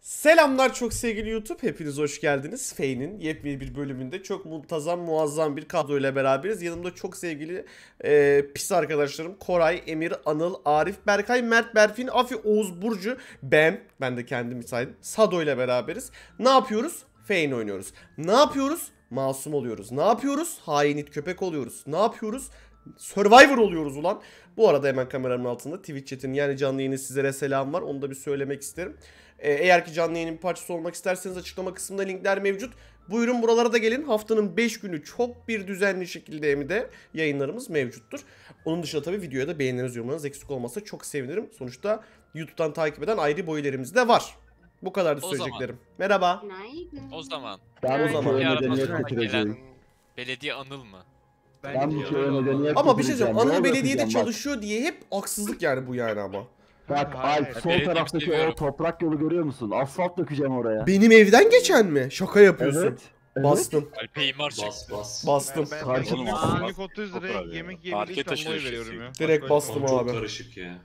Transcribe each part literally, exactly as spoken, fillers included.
Selamlar çok sevgili YouTube. Hepiniz hoş geldiniz. Fey'nin yepyeni bir bölümünde çok muntazam muazzam bir kadroyla beraberiz. Yanımda çok sevgili e, pis arkadaşlarım Koray, Emir, Anıl, Arif, Berkay, Mert, Berfin, Afi, Oğuz, Burcu, ben, ben de kendimi saydım, Sado ile beraberiz. Ne yapıyoruz? Fey'in oynuyoruz. Ne yapıyoruz? Masum oluyoruz. Ne yapıyoruz? Hainit köpek oluyoruz. Ne yapıyoruz? Survivor oluyoruz ulan. Bu arada hemen kameramın altında Twitch chat'in yani canlı yayını sizlere selam var. Onu da bir söylemek isterim. Ee, eğer ki canlı yayının bir parçası olmak isterseniz açıklama kısmında linkler mevcut. Buyurun buralara da gelin. Haftanın beş günü çok bir düzenli şekilde hem de yayınlarımız mevcuttur. Onun dışında tabii videoya da beğenileriniz, yorumlarınız eksik olmasa çok sevinirim. Sonuçta YouTube'dan takip eden ayrı boylarımız da var. Bu kadar da söyleyeceklerim. Merhaba. O zaman. Ben o zaman. Bir medeniyet arada getireceğim. gelen belediye Anıl mı? Ben bu köye medeniyet Ama bir şey söyleyeyim. getireceğim. Anıl Yol belediyede yapacağım çalışıyor diye hep haksızlık yani bu yani ama. Bak, bak Alp sol Belediye taraftaki seviyorum. o toprak yolu görüyor musun? Asfalt dökeceğim oraya. Benim evden geçen mi? Şaka yapıyorsun. Evet. evet. Bastım. Alpe imar çek. Bas bas. Bastım. Ben, ben, Karşı- ben Aa, günlük otuz liraya yemek yiyebildiği Market İstanbul'a alışverişi veriyorum ya. Direkt Başka- bastım Oğlum çok abi. karışık ya.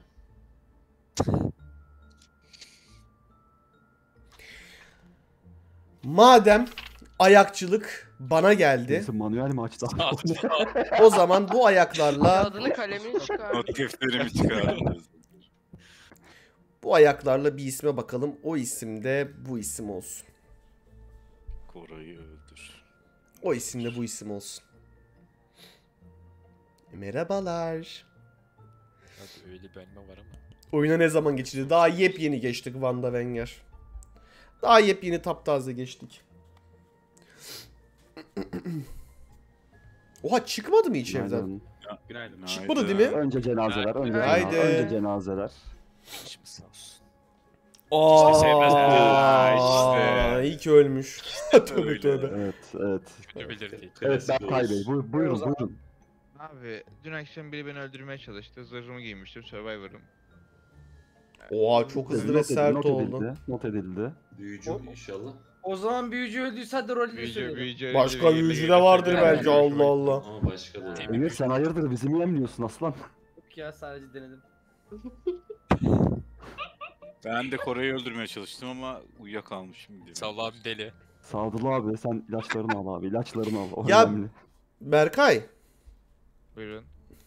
Madem ayakçılık bana geldi, Neyse, manuel mi açtı? o zaman bu ayaklarla Adını kalemini çıkar. Not defterimi çıkardım. bu ayaklarla bir isme bakalım. O isim de bu isim olsun. Koray'ı öldür. O isim de bu isim olsun. Merhabalar. Abi öyle benme var ama. Oyuna ne zaman geçildi? Daha yepyeni geçtik Wanda Wenger. Daha yepyeni taptaze geçtik. Oha çıkmadı mı hiç evden? Günaydın. Günaydın. Çıkmadı değil mi? Önce cenazeler, önce, Haydi. cenazeler, önce cenazeler. İçimiz sağ olsun. Aa, sevmez ya, işte. iyi ki ölmüş. Tövbe öyle. tövbe. Evet, evet. Kötü belirti. Evet, Berkay Bey, buyur, buyurun, zaman- buyurun. Abi dün akşam biri beni öldürmeye çalıştı. Zırhımı giymiştim. Survivor'ım. Oha çok hızlı ve Not edildi, sert not oldu. edildi, Not edildi. Büyücü inşallah. O zaman büyücü öldüyse hadi rolünü Büyücü, söyleyelim. büyücü öldü, Başka yerine büyücü de getirdi. vardır Ben belki, hoşuma Allah gitti. Allah. Ama başka da var. Emir, sen hayırdır, bizi mi yemliyorsun aslan? Yok ya sadece denedim. Ben de Koray'ı öldürmeye çalıştım ama uyuyakalmışım. diyorum. Salla abi deli. Sadullah abi, sen ilaçlarını al abi, ilaçlarını al. O Ya- önemli. Berkay. Buyurun.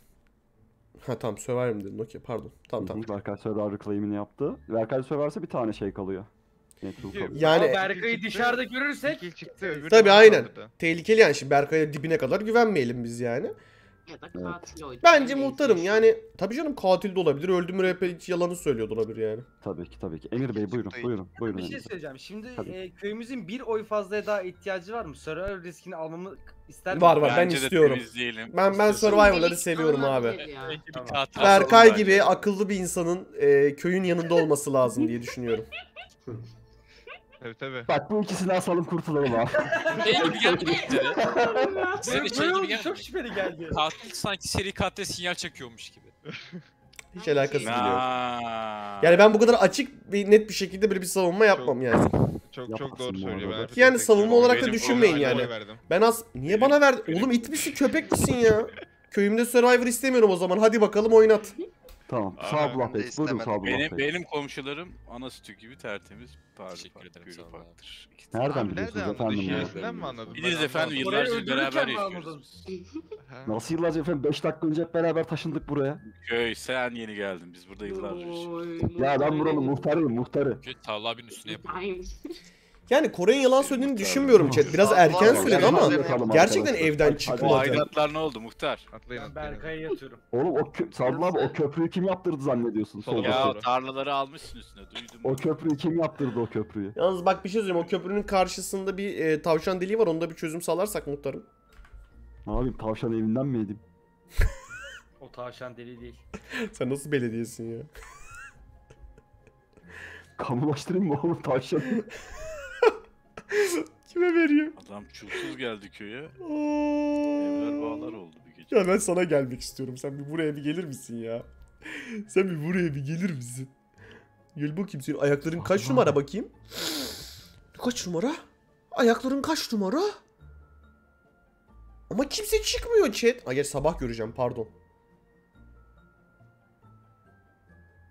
Ha tamam Survivor'ım dedin, okey pardon. Tamam tamam. Hı hı, Berkay Survivor claim'ini yaptı. Berkay Survivor'sa bir tane şey kalıyor. Netflix kalıyor. Yani Ama Berkay'ı dışarıda görürsek İki çıktı öbürü tabii bana aynen. saldırdı. Tehlikeli yani, şimdi Berkay'a dibine kadar güvenmeyelim biz yani. Ya da katil oydu. Bence muhtarım yani, tabii canım katil de olabilir, öldü mü rap hiç yalanı söylüyor da olabilir yani. Tabii ki, tabii ki. Emir Bey buyurun, buyurun, buyurun. bir şey Emir Bey. söyleyeceğim. Şimdi Tabii. e, köyümüzün bir oy fazlaya daha ihtiyacı var mı? Survivor riskini almamı ister mi? Var var, ben Bence de istiyorum. temizleyelim. Ben ben İstiyorsan. Survivor'ları seviyorum abi. Belki bir Tamam. katil. Berkay bence. gibi akıllı bir insanın e, köyün yanında olması lazım diye düşünüyorum. Tabii tabii. Bak, bu ikisini asalım, kurtulalım abi. Şey gibi geldi mi size? Size de şey gibi Çok geldi mi? şüpheli geldi. Katil sanki seri katile sinyal çakıyormuş gibi. Hiç alakası bile yok. Aa. Yani ben bu kadar açık ve net bir şekilde böyle bir savunma yapmam yani. Çok Yapamazsın çok doğru bu söylüyor. arada. Ben Yani savunma olarak da Benim düşünmeyin Ona yani. oy verdim. Ben az... Niye bana verdin? Oğlum it misin, köpek misin ya? Köyümde Survivor istemiyorum o zaman. Hadi bakalım oynat. Tamam, Aa, Sadullah ben de Bey, buyurun istemedim. Sadullah Benim, Bey. benim komşularım ana sütü gibi tertemiz. Parlı Teşekkür parlı, ederim, pürü sağ ol abi. paktır. Nereden Abi biliyorsunuz nereden anladın? efendim bunu? Şerefsinden mi anladın? Biliriz Ben efendim, anlamadım. Orayı yıllarca öldürürken beraber mi yaşıyoruz anladın? biz. Ha. Nasıl yıllarca efendim? beş dakika önce hep beraber taşındık buraya. Köy sen yeni geldin, biz burada yıllarca yaşıyoruz. Ya ben buranın muhtarıyım, muhtarı. Kötü Salla abinin üstüne yapalım. Yani Koray'ın yalan söylediğini düşünmüyorum chat. Biraz erken Vallahi söyledi ama Yakalım gerçekten arkadaşlar. evden Hadi, Bu çıkmadı. hadi. aidatlar ne oldu muhtar? Atlayın Ben atlayın. Berkay'a yatıyorum. Oğlum o kö Sadullah abi, o köprüyü kim yaptırdı zannediyorsun? Sola Solda. bak. Ya doğru. tarlaları almışsın üstüne, duydum. O köprüyü kim yaptırdı, o köprüyü? Yalnız bak bir şey söyleyeyim. O köprünün karşısında bir e, tavşan deliği var. Onda bir çözüm sağlarsak muhtarım. Ne yapayım, tavşan evinden mi yedim? O tavşan deli değil. Sen nasıl belediyesin ya? Kamulaştırayım mı oğlum tavşanı? Kime veriyor? Adam çulsuz geldi köye. Aa. Evler bağlar oldu bir gece. Ya ben sana gelmek istiyorum. Sen bir buraya bir gelir misin ya? Sen bir buraya bir gelir misin? Gel bakayım, senin ayakların kaç numara bakayım? Kaç numara? Ayakların kaç numara? Ama kimse çıkmıyor chat. Ay gerçi sabah göreceğim, pardon.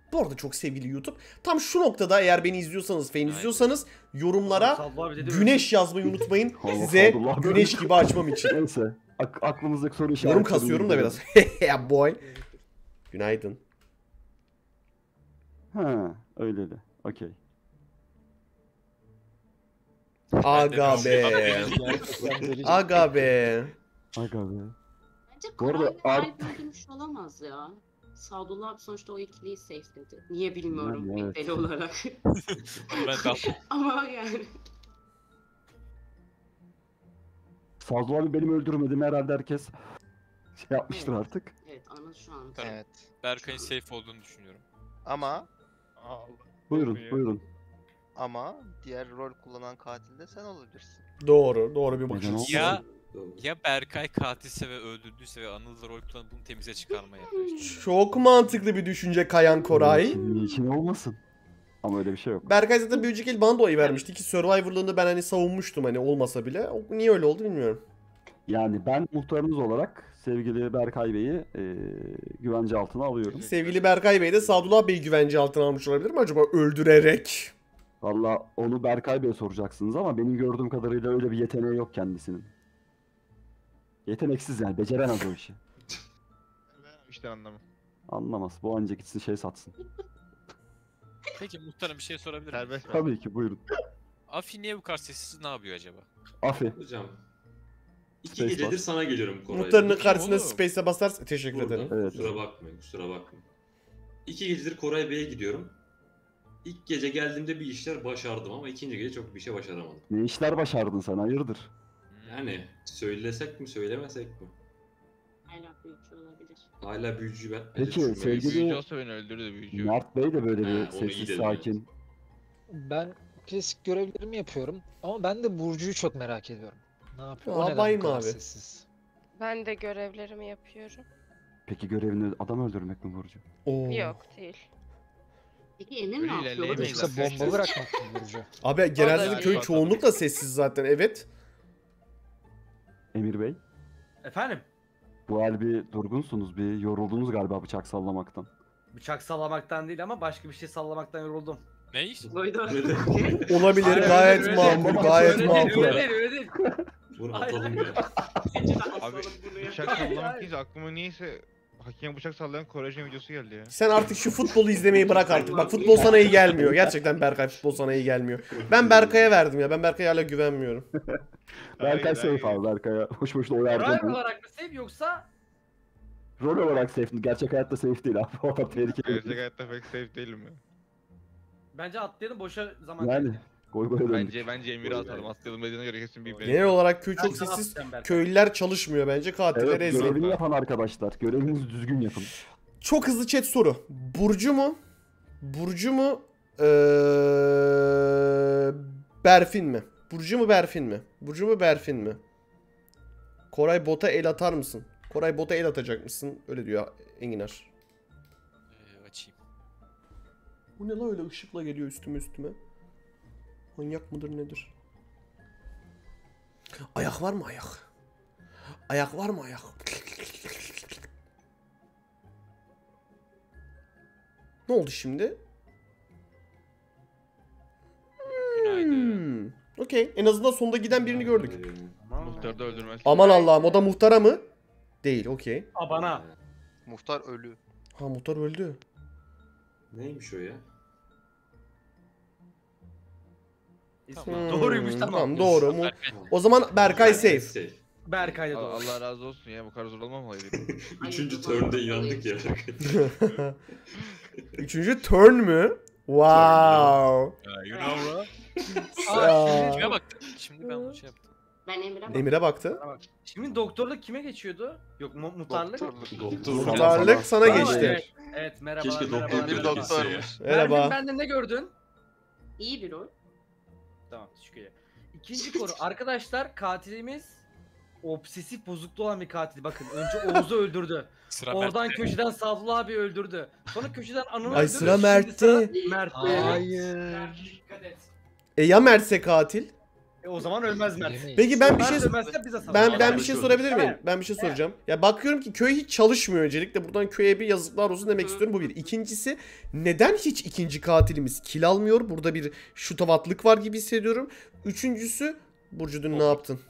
Bu arada çok sevgili YouTube. Tam şu noktada eğer beni izliyorsanız, Feyn izliyorsanız yorumlara Sadullah abi dedi, güneş yazmayı unutmayın. Allah Size Sadullah. güneş gibi açmam için. Neyse. Ak aklımızdaki soru işareti. Yorum kasıyorum da biraz. Ya boy. Günaydın. Ha, öyleli. Okey. Aga be. Aga be. Aga be. Bence Bu arada Koray'la Ar- Alp öldürmüş olamaz ya. Sadullah abi sonuçta o ikiliyi safe'ledi. Niye bilmiyorum Yani evet. deli olarak. Ben de Ama yani. Sadullah abi benim öldürmediğimi herhalde herkes şey yapmıştır Evet. artık. Evet Anıl şu an. Evet. Berkay'ın safe olduğunu düşünüyorum. Ama Buyurun, buyurun. ama diğer rol kullanan katil de sen olabilirsin. Doğru. Doğru bir bakış Neden açısı. Ya Doğru. ya Berkay katilse ve öldürdüyse ve Anıl'la rol kullanıp bunu temize çıkarma yapıyor. Çok mantıklı bir düşünce Kayan Koray. Niçin, niçin olmasın? Ama öyle bir şey yok. Berkay zaten bir önceki el bana da oy vermişti ki Survivor'lığını ben hani savunmuştum hani olmasa bile. O- Niye öyle oldu bilmiyorum. Yani ben muhtarınız olarak sevgili Berkay Bey'i e, güvence altına alıyorum. Sevgili Berkay Bey de Sadullah Bey güvence altına almış olabilir mi acaba öldürerek? Valla onu Berkay Bey'e soracaksınız ama benim gördüğüm kadarıyla öyle bir yeteneği yok kendisinin. Yeteneksiz yani, beceremez o işi. İşte anlamı. Anlamaz. Bu anca gitsin şey satsın. Peki muhtarım bir şey sorabilir miyim? Serbest mi? Tabii ki, buyurun. Afi niye bu kadar sessiz, ne yapıyor acaba? Afi. Hocam. İki Space gecedir bas. sana geliyorum Koray. Muhtarının Kim karşısına oğlum? space'e basarsa teşekkür Burada. ederim. Evet. Kusura bakmayın, kusura bakmayın. İki gecedir Koray Bey'e gidiyorum. İlk gece geldiğimde bir işler başardım ama ikinci gece çok bir şey başaramadım. Ne işler başardın sen, hayırdır? Yani söylesek mi söylemesek mi? Hala büyükçü olabilir. Hala büyücü ben. Peki, Düşünmeyi- sevgili- Büyücü olsa beni öldürürdü büyücü. Mert Bey de böyle bir Ha, onu iyi sessiz dedin, sakin. Ben klasik görevlerimi yapıyorum ama ben de Burcu'yu çok merak ediyorum. Ne yapıyor? Aa, O neden bayım bu kadar abi. sessiz? Ben de görevlerimi yapıyorum. Peki görevini adam öldürmek mi Burcu? Oo. Yok değil. Peki Emir Öyle ne yapıyor? ilerleyemeyiz Yoksa arkadaşlar. bomba bırakmak mı Burcu? Abi genelde O de da köy iyi. çoğunlukla sessiz zaten evet. Emir Bey, Efendim? bu hal bir durgunsunuz, bir yoruldunuz galiba bıçak sallamaktan. Bıçak sallamaktan değil ama başka bir şey sallamaktan yoruldum. Ne iş? Buydu. Olabilir Hayır, gayet öyle makul değil. gayet Öyle değil, makul. öyle değil, öyle değil. Bunu Hayır, atalım hayır. ya. Abi bıçak sallamak deyince aklıma niyeyse hakem bıçak sallayan Koraycı videosu geldi ya. Sen artık şu futbolu izlemeyi bırak artık. Bak futbol sana iyi gelmiyor. Gerçekten Berkay futbol sana iyi gelmiyor. Ben Berkay'a verdim ya. Ben Berkay'a hala güvenmiyorum. Berkay Hayır, safe hayır. abi, Berkay'a boş boşuna oy Rol harcamayın. olarak mı save yoksa Rol olarak safe, gerçek hayatta safe değil abi. O da tehlikeli. Gerçek hayatta pek safe değilim ya. bence atlayalım boşa zaman Yani kaybı. goy goya döndük. Bence bence Emir'i atalım. Atlayalım dediğine göre kesin bir Genel olarak köy Ben çok sana sessiz. atacağım Berkay. Köylüler çalışmıyor bence. Katilleri Evet, eziyor. görevini yapan arkadaşlar. Görevinizi düzgün yapın. Çok hızlı chat soru. Burcu mu? Burcu mu? Ee, Berfin mi? Burcu mu Berfin mi? Burcu mu Berfin mi? Koray bota el atar mısın? Koray bota el atacak mısın? Öyle diyor Enginar. Ee, açayım. Bu ne la öyle ışıkla geliyor üstüme üstüme? Manyak mıdır nedir? Ayak var mı ayak? Ayak var mı ayak? Ne oldu şimdi? Günaydın. Hmm. Okey. En azından sonda giden birini gördük. Muhtarı da öldürmez. Aman Allah'ım o da muhtara mı? Değil okey. Abana. Muhtar ölü. Ha muhtar öldü. Neymiş o ya? İsmi Hmm, doğruymuş tamam. Tamam doğru. Mu- Berkay. O zaman Berkay safe. Safe. Berkay da Allah, doğru. Allah razı olsun ya bu kadar zor olmamalı. Üçüncü turn'da inandık ya. Üçüncü turn mü? Wow. Ya, you know bro. Aa. Kime baktın? Şimdi ben bunu şey yaptım. Ben Emir'e bak. Emir'e baktı. Şimdi doktorluk kime geçiyordu? Yok mu muhtarlık. Doktorluk. Doktor. Muhtarlık sana Aa, geçti. Evet, evet merhabalar. Keşke doktor merhabalar, Bir bir merhabalar. doktormuş. Mervin, Merhaba. benden ne gördün? İyi bir rol. Tamam teşekkür ederim. İkinci konu arkadaşlar katilimiz obsesif bozukluğu olan bir katil. Bakın önce Oğuz'u öldürdü. Sıra Oradan Mert'te. köşeden Sadullah abi öldürdü. Sonra köşeden Anıl'ı Ay, öldürdü. sıra Şimdi Mert'te. sıra Mert'te. Hayır. Dikkat et. E ya Mert'se katil? E, o zaman ölmez Mert. Bilemeyiz. Peki ben bir Mert şey ölmezse biz asalım. ben ben bir Arkadaş şey öldü. sorabilir miyim? Evet. Ben bir şey soracağım. Ya bakıyorum ki köy hiç çalışmıyor öncelikle. Buradan köye bir yazıklar olsun demek Hı. istiyorum. Bu bir. İkincisi neden hiç ikinci katilimiz kill almıyor? Burada bir şutavatlık var gibi hissediyorum. Üçüncüsü Burcu dün ne yaptın?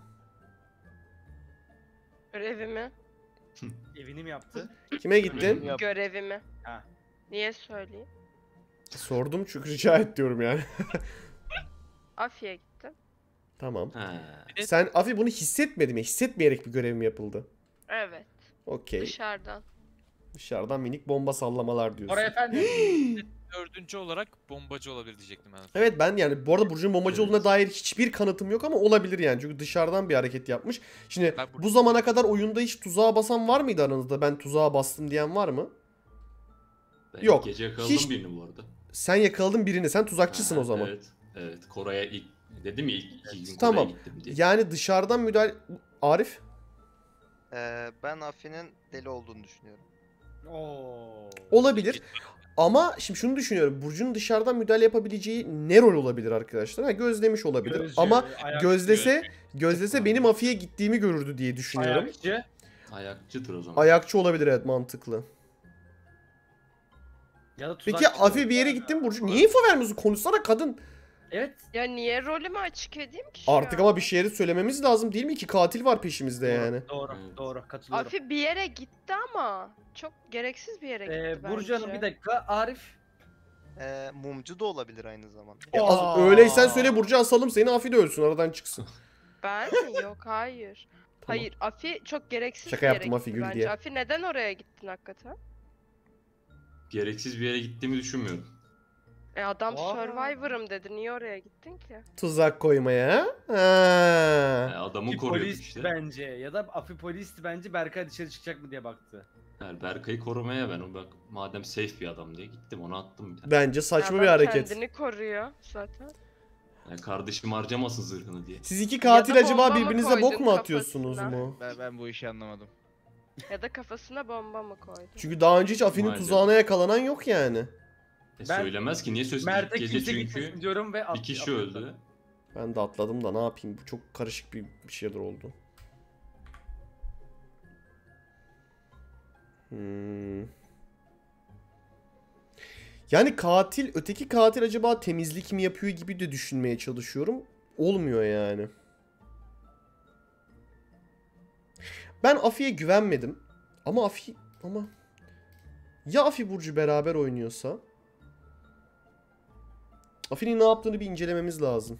Görevimi. Evini mi yaptı? Kime gittin? Yap. Görevimi. Ha. Niye söyleyeyim? Sordum çünkü rica et diyorum yani. Afya gittim. Tamam. He. Sen Afi bunu hissetmedi mi? Hissetmeyerek bir görev mi yapıldı? Evet. Okey. Dışarıdan. Dışarıdan minik bomba sallamalar diyorsun. Oraya efendim. Dördüncü olarak bombacı olabilir diyecektim ben. Evet ben yani bu arada Burcu'nun bombacı Evet. olduğuna dair hiçbir kanıtım yok ama olabilir yani. Çünkü dışarıdan bir hareket yapmış. Şimdi Ben Burcu- bu zamana kadar oyunda hiç tuzağa basan var mıydı aranızda? Ben tuzağa bastım diyen var mı? Ben Yok, Gece yakaladım hiç- birini bu arada. Sen yakaladın birini. Sen tuzakçısın Ha, o zaman. Evet. Evet. Koray'a ilk dedim ya ilk iki gün Tamam. Koray'a gittim diye. Yani dışarıdan müdahale... Arif? Ee, ben Afi'nin deli olduğunu düşünüyorum. Oo. Olabilir. Ama şimdi şunu düşünüyorum. Burcu'nun dışarıdan müdahale yapabileceği ne rol olabilir arkadaşlar? Ha, gözlemiş olabilir. Gözcü, Ama ayak- gözlese gözlese benim Afi'ye gittiğimi görürdü diye düşünüyorum. Ayakçı. Ayakçıdır o zaman. Ayakçı olabilir, evet, mantıklı. Ya da Peki tuzakçı. Afi bir yere gittin Burcu. Niye info vermiyorsun? Konuşsana kadın. Evet. Ya niye rolümü açık edeyim ki şu Artık an? ama bir şeyleri söylememiz lazım değil mi? İki katil var peşimizde yani. Doğru. Evet. Doğru. Katılıyorum. Afi bir yere gitti ama çok gereksiz bir yere gitti Ee, bence. Burcu Hanım bir dakika. Arif. Ee, mumcu da olabilir aynı zamanda. Ya az- Aa. öyleysen söyle Burcu, asalım seni, Afi de ölsün, aradan çıksın. Ben mi? Yok hayır. Tamam. Hayır Afi çok gereksiz Şaka bir yere yaptım Afi, gitti gül bence. diye. Afi neden oraya gittin hakikaten? Gereksiz bir yere gittiğimi düşünmüyorum. E adam Aa. Survivor'ım dedi. Niye oraya gittin ki? Tuzak koymaya. Ha. Yani adamı Afi koruyorduk polis işte. bence. Ya da Afi polisti bence Berkay dışarı çıkacak mı diye baktı. Yani Berkay'ı korumaya ben o bak madem safe bir adam diye gittim onu attım bir tane. Bence saçma Adam bir hareket. kendini koruyor zaten. Yani kardeşim harcamasın zırhını diye. Siz iki katil Ya da acaba bomba mı birbirinize bok koydun mu atıyorsunuz kafasına? mu? Ben, ben bu işi anlamadım. Ya da kafasına bomba mı koydu? Çünkü daha önce hiç Afi'nin Maalesef. tuzağına yakalanan yok yani. E Ben- söylemez ki niye söz Mert'e gece kimse çünkü gitmesin diyorum ve bir at- kişi atladım. öldü. Ben de atladım da ne yapayım, bu çok karışık bir, bir şeyler oldu. Hmm. Yani katil, öteki katil acaba temizlik mi yapıyor gibi de düşünmeye çalışıyorum. Olmuyor yani. Ben Afi'ye güvenmedim. Ama Afi, ama ya Afi Burcu beraber oynuyorsa? Afi'nin ne yaptığını bir incelememiz lazım.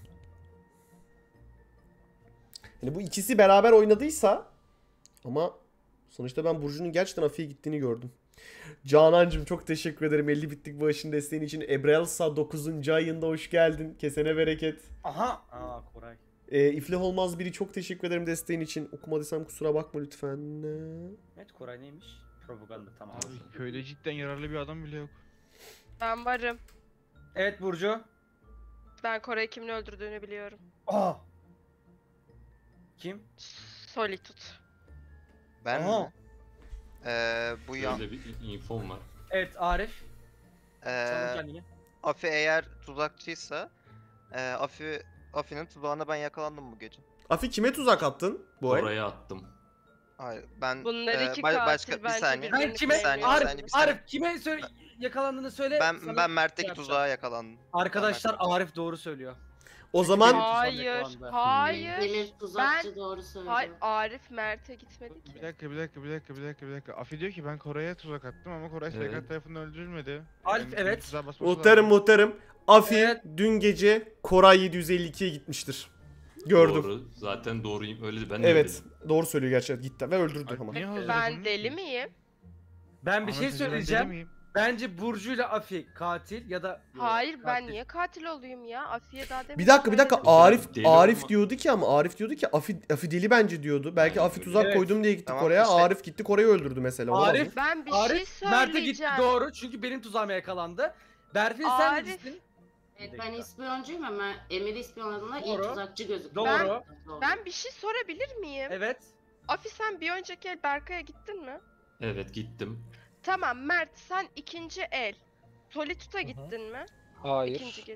Yani bu ikisi beraber oynadıysa, ama sonuçta ben Burcu'nun gerçekten Afi'ye gittiğini gördüm. Canancığım çok teşekkür ederim elli bitlik bağışın desteğin için. Ebrelsa dokuzuncu ayında hoş geldin. Kesene bereket. Aha. Aa Koray. Ee, İflah Olmaz biri çok teşekkür ederim desteğin için. Okumadıysam kusura bakma lütfen. Evet Koray neymiş? Propaganda tamam. Abi köyde cidden yararlı bir adam bile yok. Ben varım. Evet Burcu. Ben Koray'ı kimin öldürdüğünü biliyorum. Aa. Kim? Solitude. Ben Aha. mi? Ee, bu ya Böyle bir infom var. Evet Arif. ee, Savun kendini. Afi eğer tuzakçıysa ee, Afi Afi'nin tuzağına ben yakalandım bu gece. Afi kime tuzak attın bu ay? Oraya attım. Hayır ben Bunlar ee, iki ba- katil başka bir bence saniye. birbirini Ben kime? Bir saniye, bir Arif, saniye, bir saniye. Arif kime söyle yakalandığını söyle. Ben sana ben Mert'teki şey yapacağım. tuzağa yakalandım. Arkadaşlar Arif doğru söylüyor. O zaman Benim tuzağım Hayır. yakalandı. Hayır. Demir tuzakçı doğru söylüyor. Hayır Arif Mert'e gitmedi Bir ki. dakika bir dakika bir dakika bir dakika bir dakika. Afi diyor ki ben Koray'a tuzak attım ama Koray Evet. Serkan tarafından öldürülmedi. Alp, Yani evet. tuzağa basması muhtarım lazım. muhtarım. Afi Evet. dün gece Koray yedi yüz elli ikiye gitmiştir. Gördüm. Doğru. Zaten doğruyum. Öyle ben de Evet. dedim. Doğru söylüyor gerçekten, gitti ve öldürdü Alp ama. niye hazır Ben bunun? deli miyim? Ben bir Ama şey sizce ben deli söyleyeceğim. miyim? Bence Burcu ile Afi katil ya da Hayır ben katil. niye katil olayım ya? Afiye daha demin Bir dakika bir dakika söyledim. Arif Deli Arif olma. diyordu ki ama Arif diyordu ki Afi, Afi deli bence diyordu. Belki Aynen Afi öyle. tuzak Evet. koydum diye gitti Tamam, Kore'ye. işte. Arif gitti Kore'yi öldürdü mesela. Olamaz mı? Arif, Ben bir şey Arif Mert'e gitti söyleyeceğim. doğru çünkü benim tuzağıma yakalandı. Berfin sen Arif. neredesin? Evet, ben ispiyoncuyum ama Emir'i ispiyonladığında Doğru. ilk tuzakçı gözüküyor. Doğru. Ben bir şey sorabilir miyim? Evet. Afi sen bir önceki el Berkay'a gittin mi? Evet gittim. Tamam Mert sen ikinci el Solitude'a gittin mi? Hayır. İkinci gece.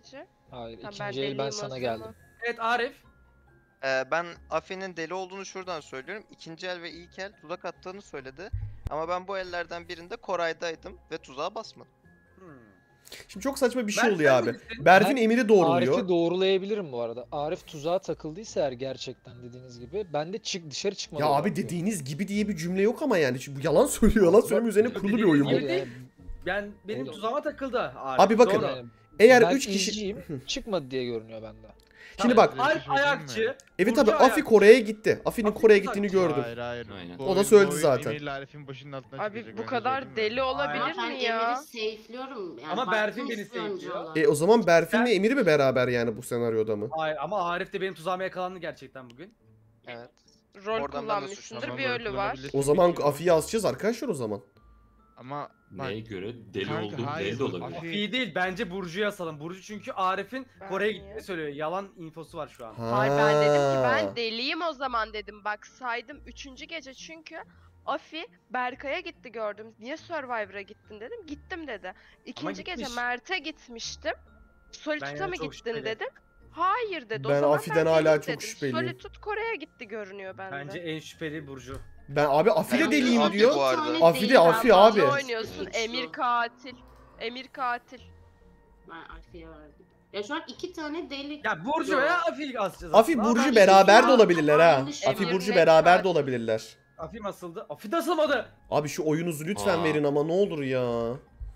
Hayır, Tamam, ikinci el deliyim ben o sana zaman. geldim. Evet Arif. Ee, ben Afi'nin deli olduğunu şuradan söylüyorum. İkinci el ve ilk el tuzak attığını söyledi. Ama ben bu ellerden birinde Koray'daydım ve tuzağa basmadım. Hmm. Şimdi çok saçma bir şey Berk, oluyor sen abi. bilirsin. Berfin Ben Emir'i doğruluyor. Arif'i doğrulayabilirim bu arada. Arif tuzağa takıldıysa eğer gerçekten dediğiniz gibi ben de çık dışarı çıkmadım. Ya abi dediğiniz gibi diye bir cümle yok ama yani. Şimdi bu yalan söylüyor. Yalan söyleme üzerine kurulu bir oyun bu. Hayır, yani, Ben benim Oğlum. tuzağıma takıldı Arif. Abi bakın, Doğru. yani Eğer ben üç kişi... inciyim, çıkmadı diye görünüyor bende. Şimdi Tamam, bak. Arif ayakçı. Evet Burcu abi Afi ayakçı. Kore'ye gitti. Afi'nin Afi Kore'ye tuzakçı. gittiğini gördüm. Hayır hayır. Aynen. Bu O da oyun- söyledi bu oyun zaten. Emir'le Arif'in başının altından Abi çıkacak, bu ben kadar size söyleyeyim mi? deli olabilir Ama ben mi ya? Emir'i safe'liyorum. Yani Ama baktım Berfin beni ispiyoncu safe'liyor. olan. E o zaman Berfin'le Ben- Emir'i mi beraber yani bu senaryoda mı? Hayır ama Arif de benim tuzağıma yakalandı gerçekten bugün. Evet. Rol Oradan ben de kullanmışsındır suçlamam. bir ölü var. Kullanabilirsin. O zaman Peki. Afi'yi asacağız arkadaşlar o zaman. Ama bak, Neye göre deli Kanka, olduğum hayır, belli de bu olabilir. Afi- İyi değil bence Burcu'ya asalım. Burcu çünkü Arif'in Ben Kore'ye niye? gittiğini söylüyor. Yalan infosu var şu an. Hayır ben dedim ki Ha. ben deliyim o zaman dedim. Bak saydım üçüncü gece çünkü Afi Berkay'a gitti gördüm. Niye Survivor'a gittin dedim. Gittim dedi. İkinci gece gitmiş. Mert'e gitmiştim. Ben Solitude'a yani mı çok gittin şüpheli. dedim. Hayır dedi. Ben o zaman Afi'den sen hala deliyim çok dedim. şüpheliyim. Solitude Kore'ye gitti görünüyor bende. Bence en şüpheli Burcu. Ben abi Afi de Bence deliyim Afi diyor. bu arada. Bir tane Afi de değil, Afi ben abi. Ne fazla oynuyorsun? suçlu. Emir katil. Emir katil. Ben Afi'ye verdim. Ya şu an iki tane deli. Ya Burcu Yok. veya Afi'yi asacağız. Afi aslında. Burcu ben beraber de şimdi olabilirler ha. yanlış Afi Emir Burcu net beraber de katil. olabilirler. Afi asıldı. Afi de asılmadı. Abi şu oyunuzu lütfen Aa. verin ama ne olur ya.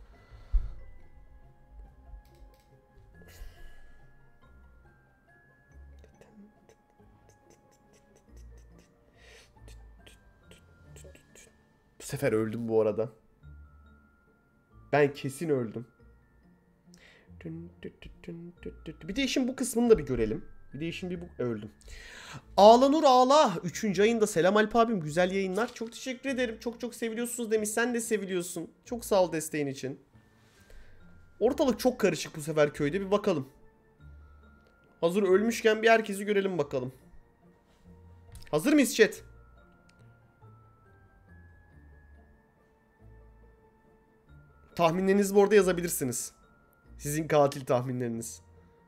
Bu sefer öldüm bu arada. Ben kesin öldüm. Bir de işin bu kısmını da bir görelim. Bir de işin bir bu... Öldüm. Ağlanur ağla. Üçüncü ayında selam Alp abim. Güzel yayınlar. Çok teşekkür ederim. Çok çok seviliyorsunuz demiş. Sen de seviliyorsun. Çok sağ ol desteğin için. Ortalık çok karışık bu sefer köyde. Bir bakalım. Hazır ölmüşken bir herkesi görelim bakalım. Hazır mıyız chat? Tahminlerinizi bu arada yazabilirsiniz. Sizin katil tahminleriniz.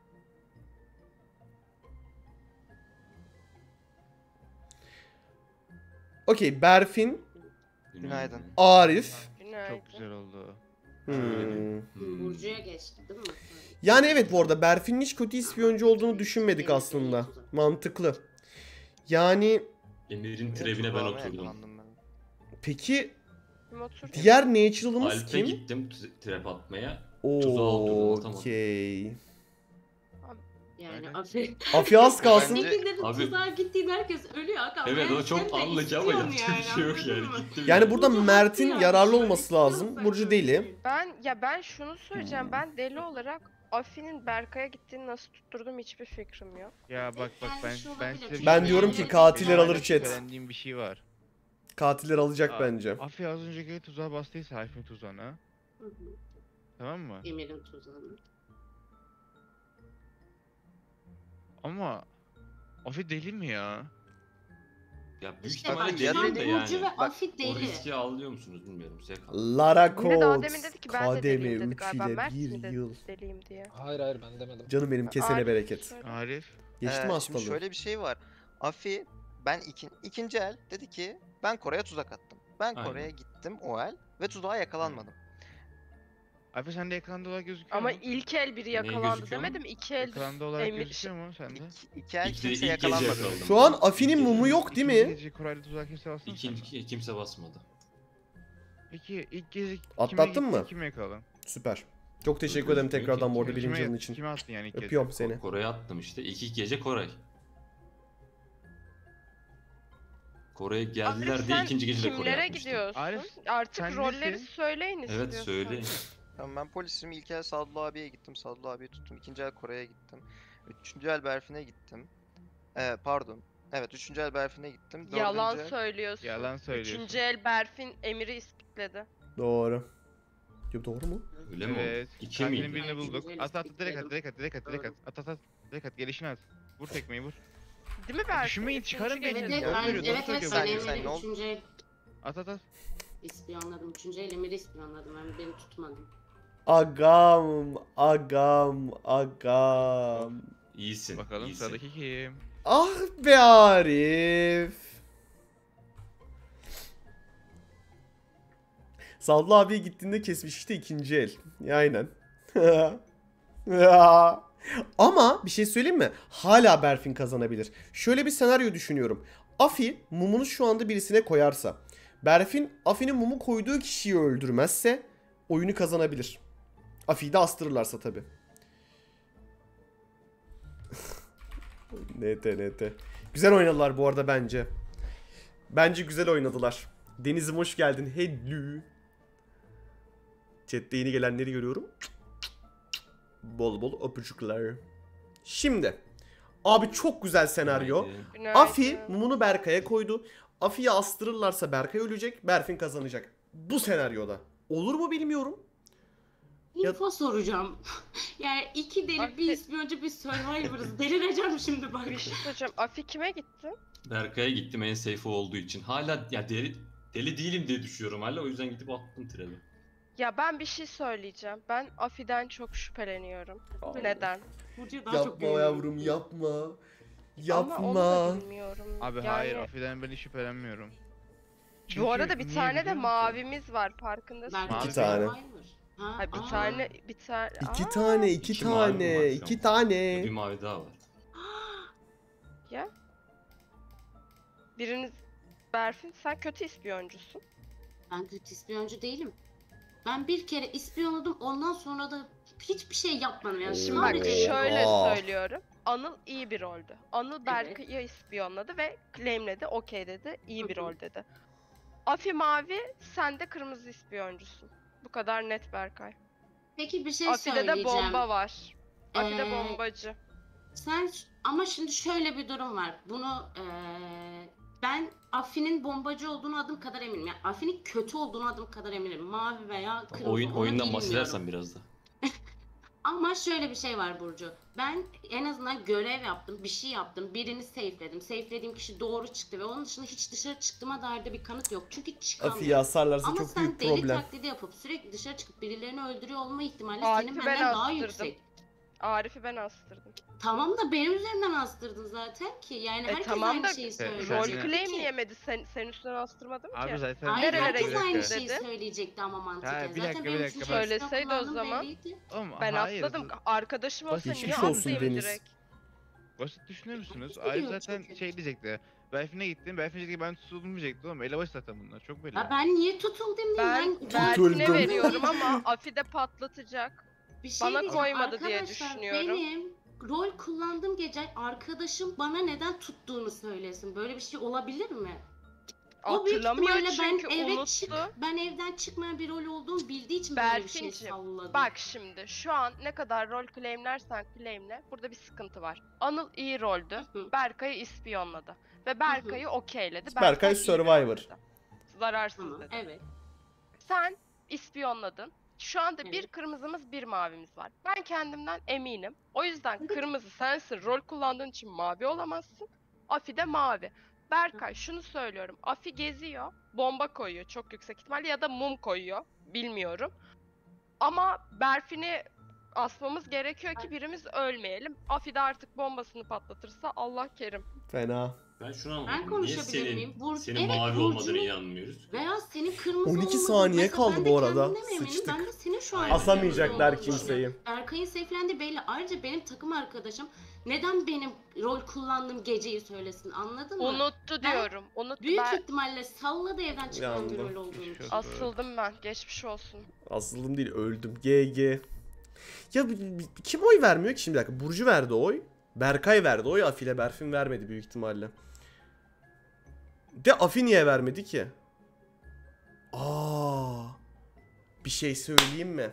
Okey, Berfin, Günaydın. Arif. Günaydın. Çok güzel oldu. Hmm. Hmm. Burcu'ya geçti değil mi? Yani evet bu arada Berfin'in hiç kötü ispiyoncu olduğunu düşünmedik aslında. Mantıklı. Yani Emir'in trebine ben Tuzağıma oturdum. yakalandım ben. peki Kim oturdu? diğer natural'ımız Alp'e kim? gittim t- trap atmaya. Tuzağa oturdum, atamadım. Okey. Yani Afi. Afi az kalsın. Bence- Sekiz Abi- tuzağa gittiğin herkes ölüyor. Hakan. Evet o Ben çok seni de anlık ama istiyorum yapacak bir şey yok anladın yani. mı? Gittim Yani burada Burcu Mert'in haklı yararlı yani. olması lazım. İstiyorsan Burcu şöyle deli. söyleyeyim. Ben ya ben şunu söyleyeceğim. Hmm. Ben deli olarak Afi'nin Berkay'a gittiğini nasıl tutturdum hiçbir fikrim yok. Ya bak bak Yani ben şu ben olabilir. size bir Ben şey diyorum ki söyleyeyim. katiller Benim alır hala chat. şüphelendiğim bir şey var. Katiller alacak Aa, bence. Afi az önceki tuzağa bastıysa Arif'in tuzağına. Hı hı. Tamam mı? Emir'in tuzağını. Ama Afi deli mi ya? Ya büyük İşte ihtimalle bak ya şu an deliyim de Burcu yani. ve Afi O deli. riski alıyor musunuz bilmiyorum. Size kalmış. Lara Yine daha Codes. demin dedi ki ben de K D deliyim M dedi üç galiba. ile Mert mi bir dedi yıl. deliyim diye. Hayır hayır ben demedim. Canım benim kesene Arif bereket. söyle. Arif. Geçti mi Ee, şimdi hastalığı? şöyle bir şey var. Afi ben iki, ikinci el dedi ki ben Kore'ye tuzak attım. Ben Aynen. Kore'ye gittim o el ve tuzağa yakalanmadım. Afi sende ekranda olarak gözüküyor Ama mu? ilk el biri Neyi yakalandı gözüküyor mu? demedim. İki el Ekranda olarak Emir- gözüküyor mu sende? İki, iki el İlk, kimse ilk gece yakalanmadı. yakaladım. Şu an Afi'nin İlk gece. mumu yok değil İkinci mi? gece Koray'la tuzağa kimse bastı mı sana? İkinci kimse basmadı. Peki ilk gece kime Atlattın gittin, mı? kime yakaladın? Süper. Çok teşekkür Gözükmüyor ederim tekrardan ki. bu arada Kime- birinci yılın için. Kime attın yani ilk gece? Öpüyorum seni. Kore'ye attım işte. İki gece Koray. Kore'ye geldiler Arif diye sen ikinci gece de Kore'ye kimlere atmıştım. gidiyorsun? Arif, Artık sen rolleri nesin? söyleyin Evet istiyorsan. söyle. Tamam ben polisim. İlk el Sadullah abiye gittim. Sadullah abiyi tuttum. İkinci el Kore'ye gittim. Üçüncü el Berfin'e gittim. Ee, pardon. Evet üçüncü el Berfin'e gittim. Dördüncü Yalan el- söylüyorsun. Yalan söylüyorsun. Üçüncü el Berfin Emir'i ispikledi. Doğru. Yok doğru mu? Öyle mi Evet. oldu? İki Katilin miydi? birini bulduk. Üçüncü At at el direkt at ispikledim. direkt at direkt at direkt at. At at at direkt at gelişine at. Vur tekmeyi vur. Değil mi Berfin? Düşünmeyin, Üçüncü çıkarın gece- beni. Evet Doğru evet ben, söylüyor, doğru evet, evet, söylüyor. ben Sen- sen ne Emir'i oldu? üçüncü el At at at. ispiyonladım. Üçüncü el Emir'i ispiyonladım. Ben beni tutmadım. Agam, agam, agam. İyisin. Bakalım iyisin. sıradaki kim? Ah be Arif. Sadullah abiye gittiğinde kesmiş işte ikinci el. Ya, aynen. Ya. Ama bir şey söyleyeyim mi? Hala Berfin kazanabilir. Şöyle bir senaryo düşünüyorum. Afi mumunu şu anda birisine koyarsa, Berfin Afi'nin mumu koyduğu kişiyi öldürmezse oyunu kazanabilir. Afi'yi de astırırlarsa tabi. Nete nete. Güzel oynadılar bu arada bence. Bence güzel oynadılar. Deniz'im hoş geldin. Hello. Chat'te yeni gelenleri görüyorum. Bol bol öpücükler. Şimdi. Abi çok güzel senaryo. Günaydın. Afi mumunu Berkay'a koydu. Afi'yi astırırlarsa Berkay ölecek. Berfin kazanacak. Bu senaryoda. Olur mu bilmiyorum. İnfo soracağım. Yani iki deli, bir ispiyoncu, bir survivor'ız. Delireceğim şimdi bak. Bir şey söyleyeceğim. Afi kime gitti? Berkay'a gittim en safe olduğu için. Hala ya deli deli değilim diye düşünüyorum hala. O yüzden gidip attım treni. Ya ben bir şey söyleyeceğim. Ben Afi'den çok şüpheleniyorum. Aa. Neden? Burcu'yu daha çok Yapma beğeniyorum. yavrum yapma. Ama onu Yapma. da bilmiyorum. Abi yani, hayır, Afi'den ben hiç şüphelenmiyorum. Çünkü Bu arada bir niye tane de biliyor musun? mavimiz var, farkındasın. Belki Mavi İki tane. survivor. Ha, Hayır, bir aa. tane bir tane. İki Aa, tane, iki, iki mavi mi var tane, şu an? iki tane. Bir mavi daha var. Ya. Biriniz Berfin, sen kötü ispiyoncusun. Ben kötü ispiyoncu değilim. Ben bir kere ispiyonladım, ondan sonra da hiçbir şey yapmadım. Yani Şimdi bak sadece şöyle Oha. söylüyorum. Anıl iyi bir roldü. Anıl Berkay'ı ispiyonladı ve claimledi, okey dedi, iyi bir Hı hı. rol dedi. Afi mavi, sen de kırmızı ispiyoncusun. Bu kadar net Berkay. Peki bir şey Afi'de söyleyeceğim. de bomba var. Afi'de Ee, bombacı. Sen ama şimdi şöyle bir durum var. Bunu eee, ben Afi'nin bombacı olduğunu adım kadar eminim. Yani Afi'nin kötü olduğunu adım kadar eminim. Mavi veya kırmızı Oyun onu oyundan bilmiyorum. bahsedersen biraz da. Ama şöyle bir şey var Burcu. Ben en azından görev yaptım, bir şey yaptım, birini safeledim. Safelediğim kişi doğru çıktı ve onun dışında hiç dışarı çıktığıma dair de bir kanıt yok. Çünkü çıkamıyorum. Afi'yi asarlarsa Ama çok sen büyük deli problem. taklidi yapıp sürekli dışarı çıkıp birilerini öldürüyor olma ihtimali Arif'i senin ben benden daha astırdım. yüksek. Arif'i ben astırdım. Tamam da benim üzerimden astırdın zaten ki. Yani E herkes tamam aynı da şeyi e, söylüyor. rol sen de- claimleyemedi. Sen, senin üstüne astırmadım Abi ki. zaten... Hayır, Nerelere herkes gitti aynı dedi? şeyi söyleyecekti ama mantıken. Ha, bir Zaten dakika, bir benim dakika, üçüncü ben- üstüne Söyleseydi o kullandığım zaman. belliydi. Ama Ben hayır, atladım. bu- Arkadaşım olsa Basit. niye Geçmiş olsun atlayayım Deniz. direkt? Basit düşünür müsünüz? Basit Ayrı biliyor zaten çünkü. şey diyecekti. Berfin'e gittim. Berfin diyecekti ki ben tutulmayacaktim oğlum. Elebaş zaten bunlar. Çok belli. Ya ben niye tutuldum diyeyim? Ben Ben Berfin'e Tutuldum. veriyorum ama Afi de patlatacak. bir şey bana diyeceğim. koymadı diye Arkadaşlar, düşünüyorum. benim rol kullandığım gece arkadaşım bana neden tuttuğunu söylesin. Böyle bir şey olabilir mi? O büyük Hatırlamıyor ihtimalle çünkü ben eve unuttu. çık, ben evden çıkmayan bir rol olduğumu bildiği için böyle bir şey Berfin'cim, salladı. Bak şimdi şu an ne kadar rol claimlersen claimle burada bir sıkıntı var. Anıl iyi roldü. Hı. Berkay'ı ispiyonladı. Ve Berkay'ı okeyledi. Berkay iyi bir Survivor. roldü. Zararsız Tamam, dedi. evet. Sen ispiyonladın. Şu anda bir Evet. kırmızımız bir mavimiz var. Ben kendimden eminim. O yüzden kırmızı sensin. Rol kullandığın için mavi olamazsın. Afi de mavi. Berkay şunu söylüyorum. Afi geziyor. Bomba koyuyor çok yüksek ihtimalle ya da mum koyuyor. Bilmiyorum. Ama Berfin'i asmamız gerekiyor ki birimiz ölmeyelim. Afi de artık bombasını patlatırsa Allah kerim. Fena. Ben şunu anlamadım. Ben Niye konuşabilir senin, miyim? Burcu- senin evet, mavi Burcu'nun- olmadığını inanmıyoruz? Veya senin kırmızı on iki olmadığını- saniye mesela kaldı ben de bu arada. kendimden eminim, Sıçtık. Ben de senin şu an Aynen. Asamayacaklar kırmızı olduğunu kimseyi. düşünüyorum. Berkay'ın safelendi belli. Ayrıca benim takım arkadaşım neden benim rol kullandığım geceyi söylesin, anladın mı? Unuttu Ben- diyorum. Unuttu. Büyük Ben ihtimalle salladı evden çıkan bir Yandı. rol olduğunu için. asıldım ben. Geçmiş olsun. Asıldım değil öldüm. G G. Ya b- b- kim oy vermiyor ki şimdi? Bir dakika. Burcu verdi oy. Berkay verdi oy. Afi ile Berfin vermedi büyük ihtimalle. De Afi niye vermedi ki? Aa. Bir şey söyleyeyim mi?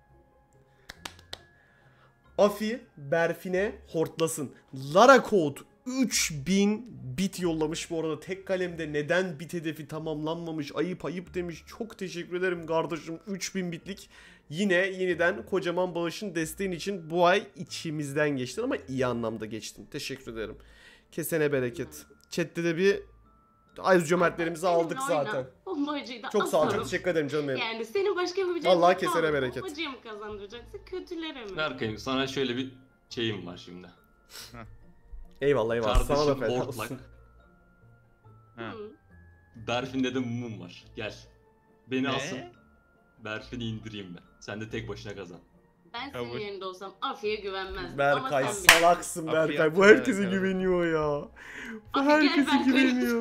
Afi Berfin'e hortlasın. Lara Code üç bin bit yollamış bu arada. Tek kalemde neden bit hedefi tamamlanmamış? Ayıp ayıp demiş. Çok teşekkür ederim kardeşim. üç bin bitlik. Yine yeniden kocaman bağışın desteğin için bu ay içimizden geçtin ama iyi anlamda geçtin. Teşekkür ederim. Kesene bereket. Chat'te de bir Ayrıca cömertlerimizi aldık Benimle oyna. zaten. Bombacıyı da Çok sağ ol, çok atarım. teşekkür ederim canım benim. Yani senin başka yapabileceğin Vallahi bir şey kesene kalmadı. bereket. Bombacıyı mı kazandıracaksın, kötülere mi? Berkay'ım sana şöyle bir şeyim var şimdi. Eyvallah eyvallah. Sana da Kardeşim feda Bortlak. olsun. Ha. Hı. Berfin'de de mumum var. Gel. Beni Ne? alsın. Berfin'i indireyim ben. Sen de tek başına kazan. Ben Kabul. senin yerinde olsam Afi'ye güvenmezdim. Berkay Ama sen bilirsin. salaksın Abi Berkay. Bu yaptın, herkese evet, evet. güveniyor ya. Bu Abi gel herkese Berkay. güveniyor.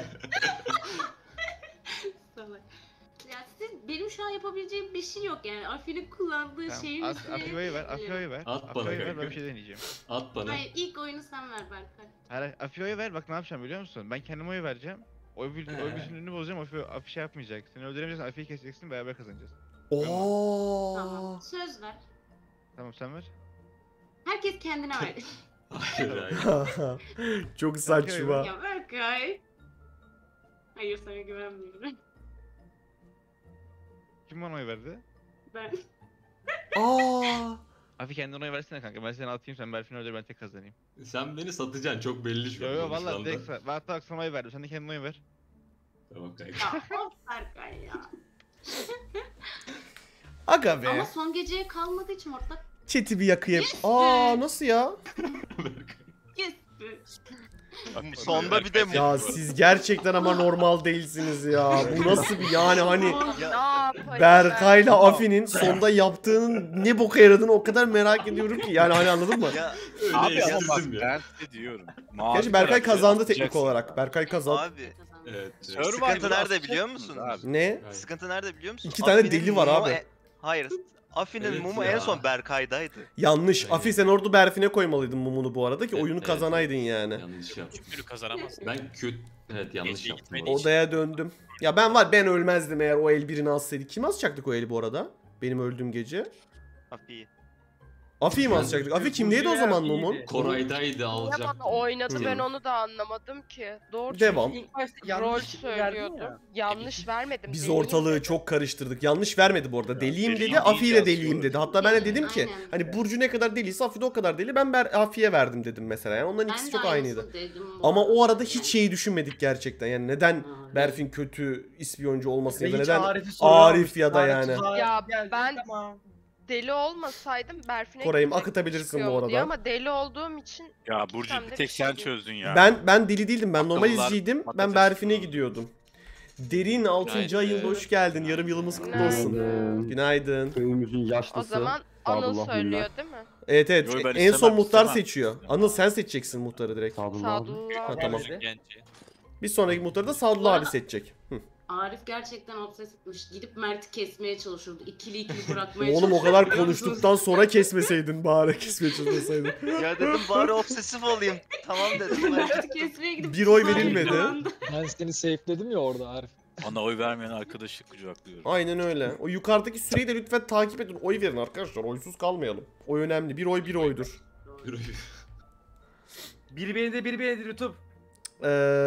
Salak. Ya siz, benim şu an yapabileceğim bir şey yok yani. Afi'nin kullandığı Tamam. şeyin As üstüne... Afyo'yu ver, Afyo'yu ver. At bana Afyo'yu ver, ben kanka. bir şey deneyeceğim. At bana. Hayır, ilk oyunu sen ver Berkay. Hayır, Afyo'yu ver, bak ne yapacağım biliyor musun? Ben kendime oy vereceğim. Oy, bil- He. oy bütünlüğünü bozacağım, Afyo, Afyo şey yapmayacak. Seni öldüremeyeceksin, Afyo'yu keseceksin, beraber kazanacağız. Oo. Tamam, söz ver. Tamam sen ver. Herkes kendine ver. Hayır hayır. Çok saçma. Ya Berkay. Hayır, sana güvenmiyorum. Kim bana oy verdi? Ben... Aa. Afyo kendine oy versene kanka, ben seni atayım, sen Berfin'i öldür, ben tek kazanayım. Sen beni satacaksın çok belli şu Yo an yo valla konuşmanda. direkt sa- ben hatta sana oy verdim, sen de kendine oy ver. Tamam kanka. Ya of Berkay ya. Aga be. Ama son geceye kalmadığı için ortak Chat'i bir yakayım. Aa nasıl ya? yes. Sonda bir de Ya siz gerçekten ama normal değilsiniz ya. Bu nasıl bir yani hani Ne yapayım Berkay'la Afi'nin sonda yaptığının ne boka yaradığını o kadar merak ediyorum ki. Yani hani anladın mı? Ya Öyle Abi ama bak estirdim ya. ben size diyorum. Mavi Gerçi Berkay karakteri kazandı teknik atacaksın. olarak. Berkay kazandı. abi Evet. Survivor'ı Sıkıntı nerede atacaksınız biliyor musun? abi. Ne? Hayır. sıkıntı nerede biliyor musun? İki tane Afi'nin deli var mumu abi. e- Hayır. Afi'nin Evet mumu ya. en son Berkay'daydı. Yanlış. Aynen. Afi sen orada Berfin'e koymalıydın mumunu bu arada ki Evet, oyunu evet, kazanaydın yani. Yanlış yaptım. Hiçbiri kazanamaz. Ben kötü... Evet yanlış Gece yaptım. gitmediği bu arada. Odaya döndüm. Ya ben var ben ölmezdim eğer o el birini alsaydı. Kim asacaktık o eli bu arada? Benim öldüğüm gece. Afi'yi. Afi'yi mi asacaktık? Afi kimdeydi o zaman mumun? Koray'daydı Niye alacak. bana oynadı ben Hmm. onu da anlamadım ki. Doğru Devam. İlk başta rol yanlış verdin söylüyordum. ya. Yanlış vermedim. Biz deliyim ortalığı dedim. çok karıştırdık. Yanlış vermedi bu arada. Deliyim dedi. deliyim Afi'yi de deyince deliyim aslında dedi. Hatta ben de dedim ki Aynen. hani Burcu ne kadar deliyse Afi de o kadar deli. Ben Ber Afi'ye verdim dedim mesela. Yani onların Ben ikisi de çok aynısını aynıydı. dedim bu Ama o arada arada. hiç şeyi düşünmedik gerçekten. Yani neden Aa, Berfin kötü ispiyoncu olması ya da Hiç neden Arif'i Arif ya da soruyormuş. yani. Arif Ya geldi, ben- tamam. Deli olmasaydım Berfin'e Koray'ım gidecektim akıtabilirsin bu çıkıyor mu diye arada. Ama deli olduğum için Ya Burcu Sen de bir bir tek şey sen değil. çözdün ya. Ben ben deli değildim. Ben normal Akıllılar izciydim. Ben patates Berfin'e yiyor. gidiyordum. Derin altıncı ayında hoş geldin. Yarım yılımız kutlu olsun. Hmm. Günaydın. Günaydın. Köyümüzün yaşlısı. o zaman Anıl Sadullah söylüyor değil mi? Evet evet. Yo, ben en istemem, son muhtar istemem. seçiyor. Anıl sen seçeceksin muhtarı direkt. Sadullah abi. Sadullah. Ha, tamam. Nerede? Genci. Bir sonraki muhtarı da Sadullah abi seçecek. Hı. Arif gerçekten obsesifmiş. Gidip Mert'i kesmeye çalışıyordu. İkili ikili bırakmaya Oğlum o çalışıyordu, kadar biliyor musunuz? konuştuktan sonra kesmeseydin bari kesmeye çalışmasaydın. Ya dedim bari obsesif olayım. Tamam dedim. Mert'i kesmeye gidip Bir oy Arif verilmedi. kullandı. Ben seni safe'ledim ya orada Arif. Bana oy vermeyen arkadaşı kucaklıyorum. Aynen öyle. O yukarıdaki süreyi de lütfen takip edin. Oy verin arkadaşlar. Oysuz kalmayalım. Oy önemli. Bir oy bir oydur. Yürü. Biri beni de biri beni de YouTube. Eee...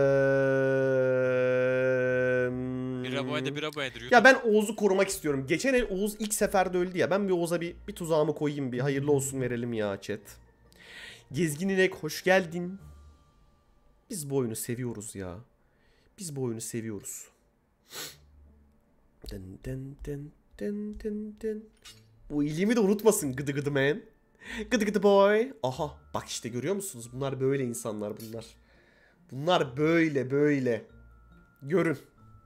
Bir aboyda bir aboydur. Ya ben Oğuz'u korumak istiyorum. Geçen el Oğuz ilk seferde öldü ya. Ben bir Oğuz'a bir, bir tuzağımı koyayım bir. Hayırlı olsun verelim ya chat. Gezgin İnek hoş geldin. Biz bu oyunu seviyoruz ya. Biz bu oyunu seviyoruz. Dın dın dın dın dın dın. Bu iyiliğimi de unutmasın gıdı gıdı man. Gıdı gıdı boy. Aha bak işte görüyor musunuz? Bunlar böyle insanlar bunlar. Bunlar böyle böyle. Görün.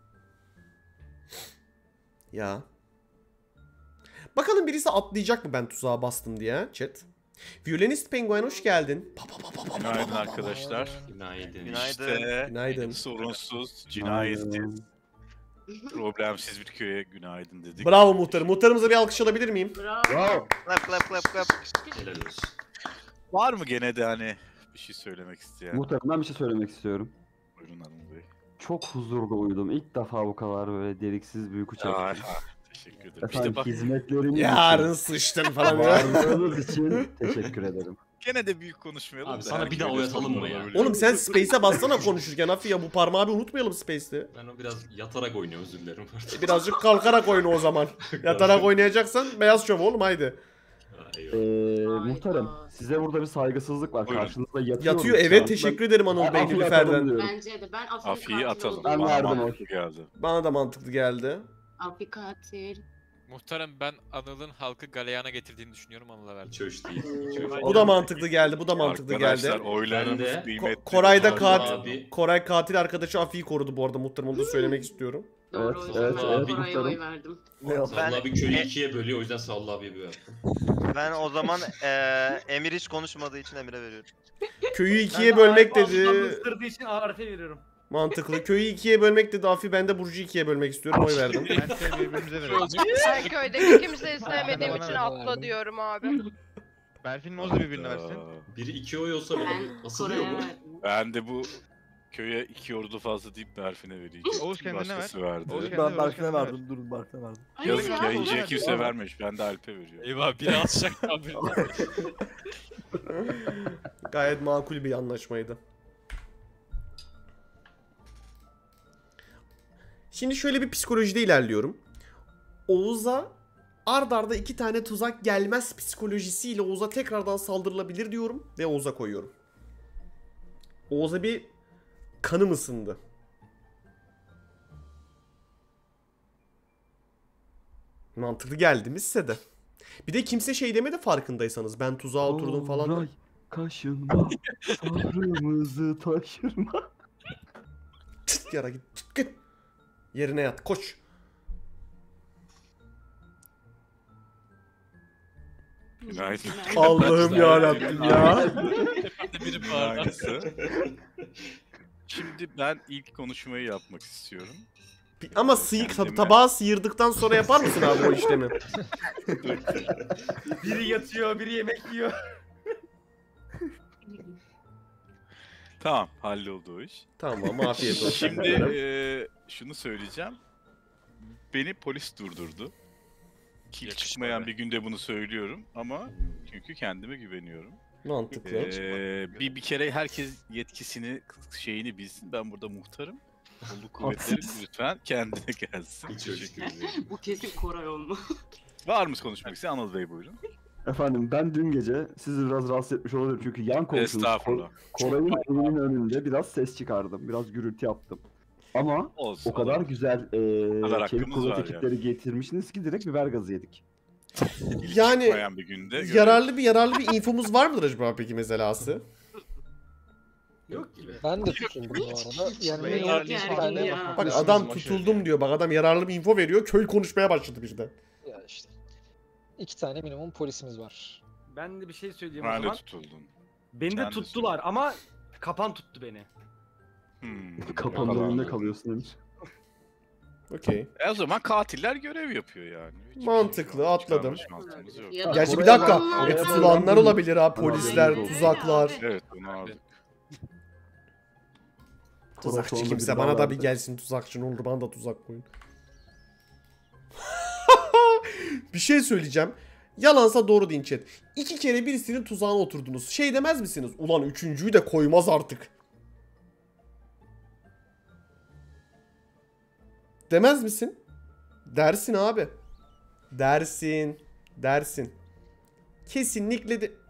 Ya. Bakalım birisi atlayacak mı ben tuzağa bastım diye chat. Violinist Penguin hoş geldin. Pa, pa, pa, pa, pa, pa, Günaydın pa, pa. arkadaşlar. Günaydın. Günaydın. İşte Günaydın. sorunsuz, cinayetsiz, problemsiz bir köye günaydın dedik. Bravo muhtarım. Muhtarımıza bir alkış alabilir miyim? Bravo. Bravo. Clap clap clap clap. Helal olsun. Var mı gene de hani bir şey söylemek isteyen? Muhtemelen ben bir şey söylemek istiyorum. Buyurun Anıl Bey. Çok huzurlu uyudum. İlk defa bu kadar böyle deliksiz bir uyku çektim. Ya, teşekkür ederim. İşte Efendim bak hizmetleriniz Yarın için, sıçtın falan ya. varlığınız için teşekkür ederim. gene de büyük konuşmayalım. Abi da sana her bir daha köyde oyatalım mı sorun ya? olabiliyor. Oğlum sen Space'e bassana konuşurken Afi ya bu parmağı bir unutmayalım Space'te. Ben o biraz yatarak oynuyor özür dilerim. Birazcık kalkarak oyna o zaman. Yatarak oynayacaksan beyaz şov oğlum haydi. Ee, Hayda. muhtarım size burada bir saygısızlık var. Buyurun. Karşınızda yatıyorum. Yatıyor şu evet an. teşekkür ederim Anıl Ben- Bey Afi'yi atalım Nilüfer'den. diyorum. Bence de ben Afi'nin Afi'yi katil atalım. olduğunu Ben Bana verdim mantıklı geldi. Bana da mantıklı geldi. Afi katil. Muhtarım ben Anıl'ın halkı galeyana getirdiğini düşünüyorum, Anıl'a verdim. Hiç hoş değil. Hiç hoş Bu da mantıklı geldi. Bu da mantıklı Arkadaşlar geldi. oylarınız Ben de- Ko- kıymetli. Koray da Sadullah katil. abi- Koray katil arkadaşı Afi'yi korudu bu arada muhtarım, onu da söylemek istiyorum. Doğru Evet, o yüzden evet, ben evet, Koray'a oy muhtarım. verdim. Sadullah abi köyü E- ikiye bölüyor, o yüzden Sadullah abiye bir verdim. Ben o zaman eee Emir hiç konuşmadığı için Emir'e veriyorum. Köyü ikiye bölmek dedi. Isırdığı için Arif'e veriyorum. Mantıklı. Köyü ikiye bölmek dedi Afi. Ben de Burcu'yu ikiye bölmek istiyorum. Oy verdim. Bence birbirimize verelim. Ben köydeki kimseyi sevmediğim Bana için ver. atla diyorum abi. Berfin'in Oğuz da birbirine versin. Aa, Biri iki oy olsa Ben benim asılıyor Koray'a mu? verdim. Ben de bu köye iki ordu fazla deyip Berfin'e vereceğim. Oğuz kendine ver. Başkası verdi. Oğuz Evet. kendine Ben ver, Berfin'e kendine ver. verdim. Durun Berfin'e verdim. Hayır Yazık ya, yayıncıya Koray'a kimse verdim. vermemiş. Ben de Alp'e veriyorum. Eyvah biri atacak abi. Gayet makul bir anlaşmaydı. Şimdi şöyle bir psikolojide ilerliyorum. Oğuz'a ard arda iki tane tuzak gelmez psikolojisiyle Oğuz'a tekrardan saldırılabilir diyorum ve Oğuz'a koyuyorum. Oğuz'a bir kanım ısındı. Mantıklı geldi mi size de? Bir de kimse şey demedi farkındaysanız. Ben tuzağa oturdum falan. Koray, kaşınma, sabrımızı taşırma. Çıt yara git. Çıt git. Yerine yat. Koş. Günaydın. Allah'ım yarabbim ya. Biri bağırdı. Aynısı. Şimdi ben ilk konuşmayı yapmak istiyorum. Bir- Ama sıyık Kendime- tabağı sıyırdıktan sonra yapar mısın abi o işlemi? Biri yatıyor, biri yemek yiyor. Tamam, halloldu o iş. Tamam afiyet olsun. Şimdi eee, şunu söyleyeceğim. Beni polis durdurdu. Ki Yakışmadı. çıkmayan bir günde bunu söylüyorum ama çünkü kendime güveniyorum. Mantıklı. Eee, bir bir kere herkes yetkisini, şeyini bilsin. Ben burada muhtarım. Kolluk kuvvetleri lütfen kendine gelsin. Hiç öyle Teşekkür ederim. Bu kesin Koray olma. Var mı konuşmak isteyen? Anıl Bey buyurun. Efendim ben dün gece sizi biraz rahatsız etmiş olabilirim çünkü yan komşunuz Estağfurullah. Koray'ın evinin önünde biraz ses çıkardım. Biraz gürültü yaptım. Ama Olsun. o kadar olur. güzel kadar e, çevik hakkımız kuvvet var ekipleri getirmişsiniz ki direkt biber gazı yedik. Yani Çıkmayan bir günde yararlı bir yararlı bir infomuz var mıdır acaba peki meselası? Yok gibi. Ben de tutuldum bu arada. Yani Yok benim yani bir tane ya. bakmak Bak lazım. adam tutuldum diyor. Bak adam yararlı bir info veriyor. Köy konuşmaya başladı birden. Ya işte. İki tane minimum polisimiz var. Ben de bir şey söyleyeyim o Ben de zaman. tutuldum. Beni Sen de de tuttular ama kapan tuttu beni. Hmm. Kapanın Tamam. önünde kalıyorsun Emir. Okey. E o zaman katiller görev yapıyor yani. Hiçbir Mantıklı, şey yok, atladım. çıkarma şansımız yok. Ya da Gerçi bir Oraya dakika. bak, tutulanlar- E, oraya tutulanlar bak. olabilir ha. Tamam, Polisler, öyle, tuzaklar. öyle. Evet bunu aldık. Tuzakçı Koray kimse sonra bana bir da daha bir verdi. gelsin tuzakçı ne olur bana da tuzak koyun. Bir şey söyleyeceğim. Yalansa doğru deyin chat. İki kere birisinin tuzağına oturdunuz. Şey demez misiniz? Ulan üçüncüyü de koymaz artık. Demez misin? Dersin abi. Dersin. Dersin. Kesinlikle de...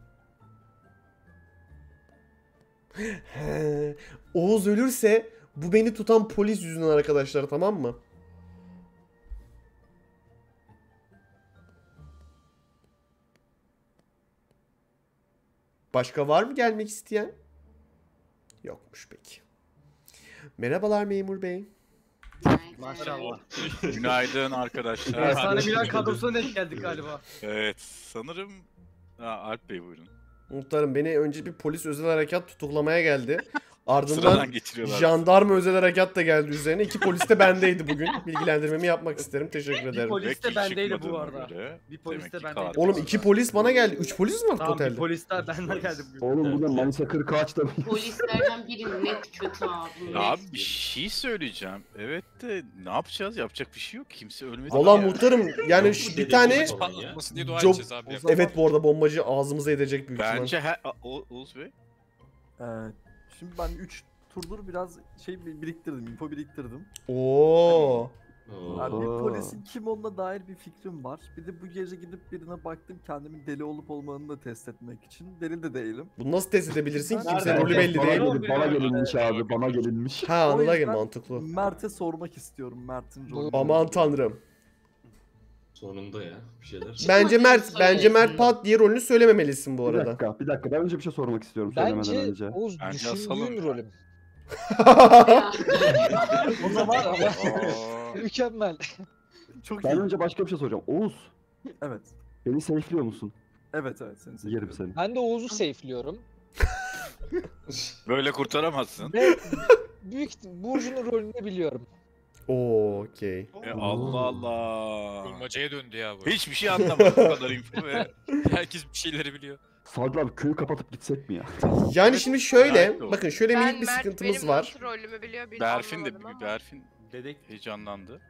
He, Oğuz ölürse bu beni tutan polis yüzünden arkadaşlar, tamam mı? Başka var mı gelmek isteyen? Yokmuş peki. Merhabalar memur bey. Maşallah. Günaydın arkadaşlar. Efsane Milan kadrosuna denk geldik galiba. Evet sanırım... Ha, Alp Bey buyurun. Muhtarım beni önce bir polis özel harekat tutuklamaya geldi. Ardından Sıradan geçiriyorlar. jandarma özel harekat da geldi üzerine. İki polis de bendeydi bugün. Bilgilendirmemi yapmak isterim. Teşekkür ederim. polis- Ve de kill bendeydi bu çıkmadığına arada. göre Bir polis demek de ki bendeydi. katil Oğlum var. iki polis bana geldi. Üç polis mi var Tamam bir totalde? polisler benden geldi bugün. Oğlum burada Manisa kırk ağaçta mı? Polislerden biri net kötü abi. net. Abi bir şey söyleyeceğim. Evet de ne yapacağız? Yapacak bir şey yok. Kimse ölmedi. Valla ya. muhtarım yani şu bir tane... Patlatmasın diye dua Job- edeceğiz abi. ya. Evet bu arada bombacı ağzımıza edecek büyük ihtimal. Bence her... A- O- Oğuz Bey. Ee, şimdi ben üç turdur biraz şey biriktirdim, info biriktirdim. Oo. Oo. Abi, Bir Oo. polisin kim olduğuna dair bir fikrim var. Bir de bu gece gidip birine baktım kendimin deli olup olmadığını da test etmek için. Deli de değilim. Bunu nasıl test edebilirsin ki? Nerede? Kimsenin rolü belli bana, değil. gelin, bana gelinmiş abi, bana gelinmiş. Ha O Anıl'a gel yüzden mantıklı. Mert'e sormak istiyorum Mert'in rolünü. Aman tanrım. Sonunda ya bir şeyler. Bence Mert, bence Mert Pat diye rolünü söylememelisin bu Bir arada. dakika, bir dakika. Ben önce bir şey sormak istiyorum söylemeden Bence önce. Oğuz Bence düşündüğün asalım. rolüm. Ya. O zaman Aa, mükemmel. Çok Ben iyi. önce başka bir şey soracağım. Oğuz, Evet. beni safe'liyor musun? Evet evet seni Yerim seviyorum. seni. Ben de Oğuz'u safe'liyorum. böyle kurtaramazsın. Ve büyük Burcu'nun rolünü biliyorum. Oo, okey. E, Allah Allah. Bulmacaya döndü ya bu. Hiçbir şey anlamadım bu kadar info ve Herkes bir şeyleri biliyor. Sadri abi köyü kapatıp gitsek mi ya? Yani Evet, şimdi şöyle, gayet doğru. bakın şöyle Ben minik bir Mert sıkıntımız benim var. nasıl rolümü biliyor bir Berfin de anlamadım ama. Berfin Dedek. heyecanlandı.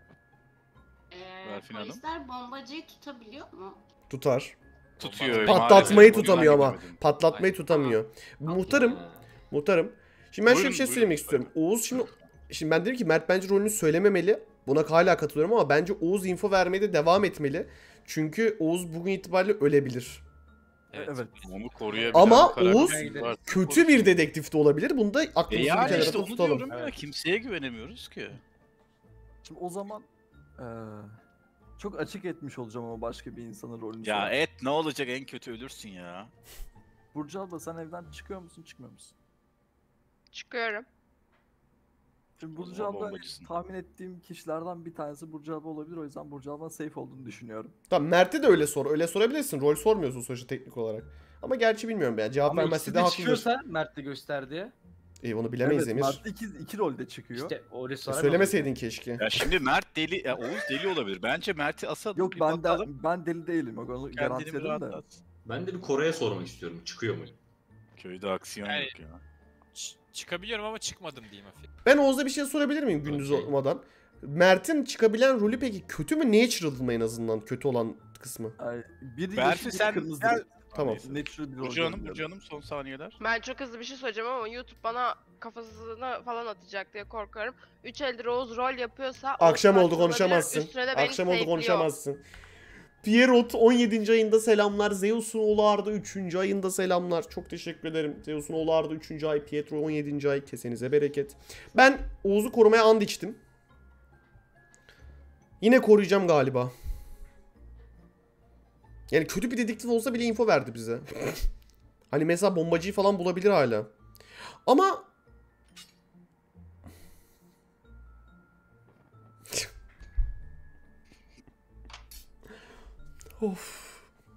Ee, Berfin Hanım. polisler bombacıyı tutabiliyor mu? Tutar. Tutuyor. Patlatmayı maalesef. tutamıyor Bugün ama. ben gidemedim. Patlatmayı tutamıyor. Muhtarım, Ha. muhtarım. Şimdi ben şöyle Buyurun, bir şey buyurun. söylemek istiyorum. Oğuz şimdi şimdi ben dedim ki Mert bence rolünü söylememeli. Buna hala katılıyorum ama bence Oğuz info vermeye de devam etmeli. Çünkü Oğuz bugün itibariyle ölebilir. Evet. Evet. Onu koruyabilen Ama bir karakter Oğuz varsa Kötü korusun. bir dedektif de olabilir. Bunu da E aklımızda bir yani kenara işte onu tutalım. diyorum ya. Kimseye güvenemiyoruz ki. Şimdi o zaman eee, çok açık etmiş olacağım ama başka bir insanın rolünü. Ya sonra. et ne olacak en kötü ölürsün ya. Burcu abla sen evden çıkıyor musun çıkmıyor musun? Çıkıyorum. Şimdi O Burcu zaman abla bombacısın. tahmin ettiğim kişilerden bir tanesi Burcu abla olabilir. O yüzden Burcu ablanın safe olduğunu düşünüyorum. Tamam Mert'e de öyle sor. Öyle sorabilirsin. Rol sormuyorsun sonuçta teknik olarak. Ama gerçi bilmiyorum ya. Cevap Ama vermezse ikisi de de haklıdır. çıkıyorsa Mert'le gösterdi. İyi onu bilemeyiz evet, Emir. Mert iki, iki rolde çıkıyor. İşte öyle E, soramam. söylemeseydin keşke. Ya şimdi Mert deli, ya Oğuz deli olabilir. Bence Mert'i asalım. Yok bir ben de, bakalım. ben deli değilim. Onu Kendini bir garantiledim de. rahatlat. Ben de bir Koray'a sormak istiyorum. Çıkıyor mu? Köyde aksiyon Yani- yok ya. Ç- çıkabiliyorum ama çıkmadım diyeyim Afi. Ben Oğuz'a bir şey sorabilir miyim gündüz Okey. olmadan? Mert'in çıkabilen rolü peki kötü mü? Natural mı en azından kötü olan kısmı? Ay, biri Berfi yeşil, biri sen kırmızı. gel. Tamam. Neyse. Natural bir rol. Burcu Hanım, görünüyor. Burcu Hanım son saniyeler. Ben çok hızlı bir şey söyleyeceğim ama YouTube bana kafasına falan atacak diye korkuyorum. Üç eldir Oğuz rol yapıyorsa... Oğuz Akşam oldu katil olabilir, konuşamazsın. üstüne de beni Akşam oldu safe'liyor. konuşamazsın. Pierrot on yedinci ayında selamlar. Zeus'un oğlu Arda üçüncü ayında selamlar. Çok teşekkür ederim. Zeus'un oğlu Arda üçüncü ay. Pietro on yedinci ay. Kesenize bereket. Ben Oğuz'u korumaya and içtim. Yine koruyacağım galiba. Yani kötü bir dedektif olsa bile info verdi bize. Hani mesela bombacıyı falan bulabilir hala. Ama of.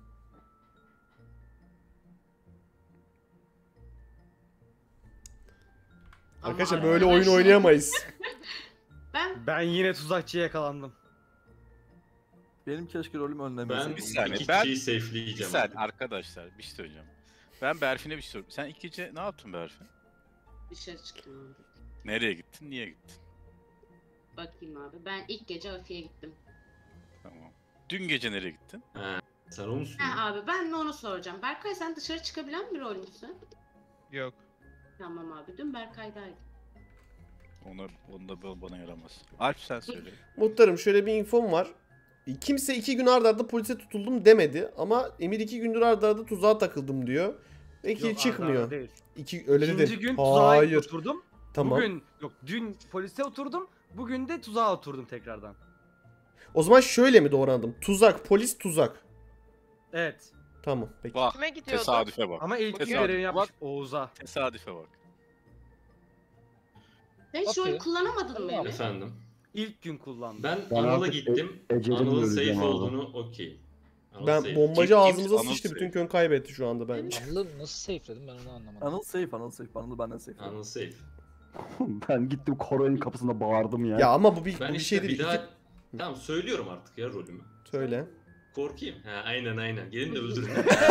Arkadaşlar Ama böyle oyun arkadaşlar- oynayamayız. Ben Ben yine tuzakçıya yakalandım. Benim keşke rolüm Ben önlemeseydim. Bir saniye, iki ben- kişiyi Bir safe'leyeceğim. saniye arkadaşlar bir şey söyleyeceğim. Ben Berfin'e bir şey sorayım. Sen ilk gece ne yaptın Berfin? dışarı çıktım abi. Nereye gittin? Niye gittin? Bakayım abi. Ben ilk gece Afi'ye gittim. Tamam. Dün gece nereye gittin? Ha, sen onu musun? Ha abi ben de onu soracağım. Berkay sen dışarı çıkabilen bir rol müsün? Yok. Tamam abi. Dün Berkay'daydım. Onu, onu da ba- bana yaramaz. Alp sen söyle. Muhtarım şöyle bir infom var. Kimse iki gün arda arda polise tutuldum demedi ama Emir iki gündür arda arda tuzağa takıldım diyor. Ve ki Yok, çıkmıyor. arda arda değil. İki öyle İkinci dedi. gün tuzağa Hayır. oturdum. Tamam. Bugün yok dün polise oturdum. Bugün de tuzağa oturdum tekrardan. O zaman şöyle mi doğru anladım? Tuzak, polis tuzak. Evet. Tamam peki. Bak Kime gidiyorduk? tesadüfe bak. Ama ilk Tesadüf. görevini yapmış Bak, Oğuz'a. tesadüfe bak. Sen hiç Okey. rol kullanamadın mı Emir? Efendim. İlk gün kullandım. Ben Ben Anıl'a artık gittim. E- Ece'nin Anıl'ın öleceğim safe abi. olduğunu okey. Anıl Ben safe. bombacı Kim- ağzımıza kim- sıçtı. Anıl Bütün Sey. kön kaybetti şu anda bence. Anıl'ı nasıl safe'ledim ben onu anlamadım. Anıl safe, Anıl safe. Anıl benden safe. Anıl safe. Ben gittim Koray'ın kapısında bağırdım ya. Ya ama bu bir, Ben bu bir işte şey değil. bir daha... İki- Tamam söylüyorum artık ya rolümü. Söyle. Korkayım. Ha aynen aynen. Gelin de öldürün.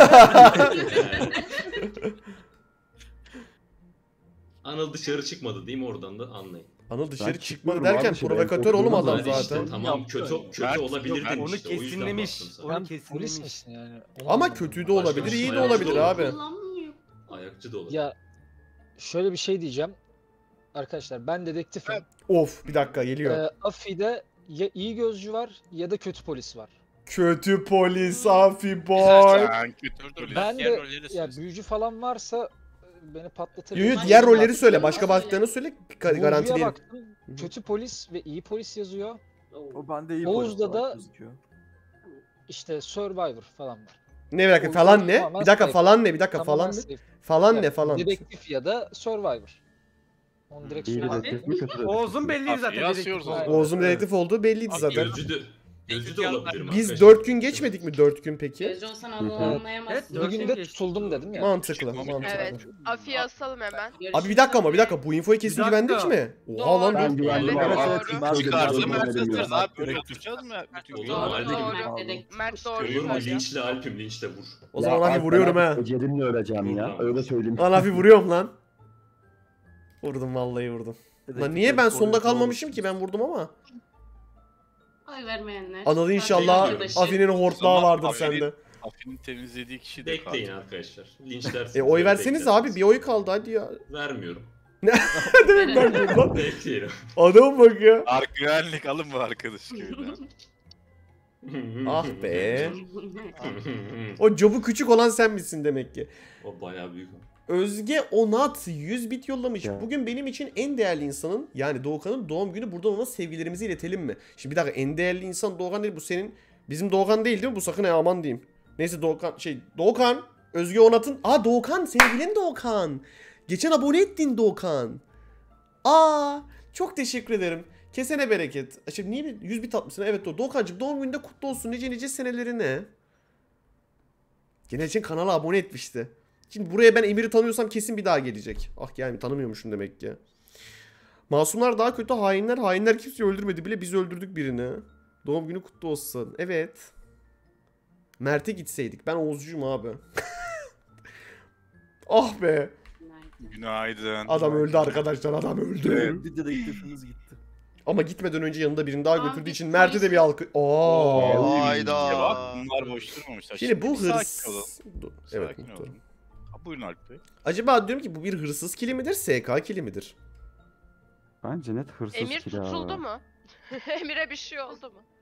Anıl dışarı çıkmadı değil mi oradan da anlayın. Anıl dışarı Ben çıkmadı çıkmıyorum derken kardeşim, provokatör ben oğlum adam Hadi işte, zaten. tamam Yaptı kötü öyle. kötü Ben- olabilir Yok, onu işte. O yüzden kesinlemiş. baktım sana. Onu Sen polis kesinlemiş. misin yani? Onu Ama anlamadım. kötü de olabilir, Başka iyi bir de şey olabilir yok. abi. Kullanmıyor. Ayakçı da olabilir. Ya şöyle bir şey diyeceğim. Arkadaşlar ben dedektifim. Of bir dakika geliyor. Ee, Afi de ya iyi gözcü var ya da kötü polis var. Kötü polis Afi boy. Sen kötü polis. Ben diğer de rolleri de ya söylesin. büyücü falan varsa e, beni patlatır. Yo, yo, Ben diğer de rolleri bak- söyle. Başka Söyle. baktığını söyle. Ga- Burcu'ya Garantileyelim. baktım. Kötü polis ve iyi polis yazıyor. O bende iyi Oğuz'da polis olarak da- gözüküyor. İşte Survivor falan var. Ne bir dakika O falan yüzden ne? tamamen Bir dakika safe. falan ne? Bir dakika Tamamen falan ne? safe. Falan Yani ne falan? Dedektif ya da Survivor. Onu direkt İyi söyleyeyim. dedektif mi kötü dedektif mi? Oğuz'un belli zaten. Afi'yi asıyoruz o dedektif. zaman. Oğuz'un dedektif olduğu belliydi Abi, zaten. Gözcü de, gözcü de olabilirim Biz arkadaşlar. dört gün geçmedik mi? Dört gün peki? Gözcü olsan Hı onu hı. anlayamazsın. Evet, Bir dört günde geçti. tutuldum dedim ya. Mantıklı, mantıklı. Evet. Afi'yi asalım hemen. Abi bir dakika ama bir dakika bu infoya kesin Bir dakika. güvendik mi? Oha lan Doğru. Ben dur. güvendim Evet, ama. doğru. Ben de Çıkarsa güvendim, Mert öyle asarız diyorum. abi. Böyle oturacağız mı? Bütün Doğru, gün? Normalde doğru. gibi. Mert dedektif. Mert doğru Görüyorum mu söylüyor. linçle Alp'im linçle vur. O zaman Ya, Afi Alp, vuruyorum ben ha. artık Ecelimle öleceğim ya. Vur lan. Öyle söyleyeyim. Lan Afi vuruyorum lan. Vurdum vallahi vurdum. Lan Dedektif niye ben yok, sonda polis kalmamışım olmuş. ki ben vurdum ama. Oy vermeyenler. Anıl Sadece inşallah arkadaşı. Afi'nin hortlağı Zaman vardır Afi'nin- sende. Afi'nin temizlediği kişi de Bekleyin katil. arkadaşlar. Linçlersiniz. E oy beni verseniz beklersiniz. abi bir oy kaldı hadi ya. Vermiyorum. Ne demek ben lan? Bekleyelim. Adam bak ya. Ark güvenlik alın bu arkadaş köyden. Ah be. O jobu küçük olan sen misin demek ki. O bayağı büyük. Özge Onat yüz bit yollamış. Ya. Bugün benim için en değerli insanın yani Doğukan'ın doğum günü. Buradan ona sevgilerimizi iletelim mi? Şimdi bir dakika en değerli insan Doğukan değil bu senin. Bizim Doğukan değil değil mi? Bu sakın ha aman diyeyim. Neyse Doğukan şey Doğukan. Özge Onat'ın. Aa Doğukan sevgilin Doğukan. Geçen abone ettin Doğukan. Aa çok teşekkür ederim. Kesene bereket. Şimdi niye bir yüz bit atmışsın? Evet o Doğukan'cığım doğum gününde kutlu olsun. Nice nice senelerine. Gene için kanala abone etmişti. Şimdi buraya ben Emir'i tanıyorsam kesin bir daha gelecek. Ah yani tanımıyormuşum demek ki. Masumlar daha kötü, hainler. Hainler kimseyi öldürmedi bile, biz öldürdük birini. Doğum günü kutlu olsun. Evet. Mert'e gitseydik. Ben Oğuzcuyum abi. Ah be. Günaydın. Adam öldü arkadaşlar, adam öldü. Bir dedektifimiz gitti. Ama gitmeden önce yanında birini daha Aa, götürdüğü biz için Mert'e de bir alkı... Oo. Ya Hayda. bak bunlar boş durmamışlar. Şimdi bu bir sakin hırs... olun. Dur, Evet Sakin muhtarım. olun. Ha, buyurun Alp Bey. Acaba diyorum ki bu bir hırsız kili midir, S K kili midir? Bence net hırsız Emir kila. tutuldu mu? Emir'e bir şey oldu mu?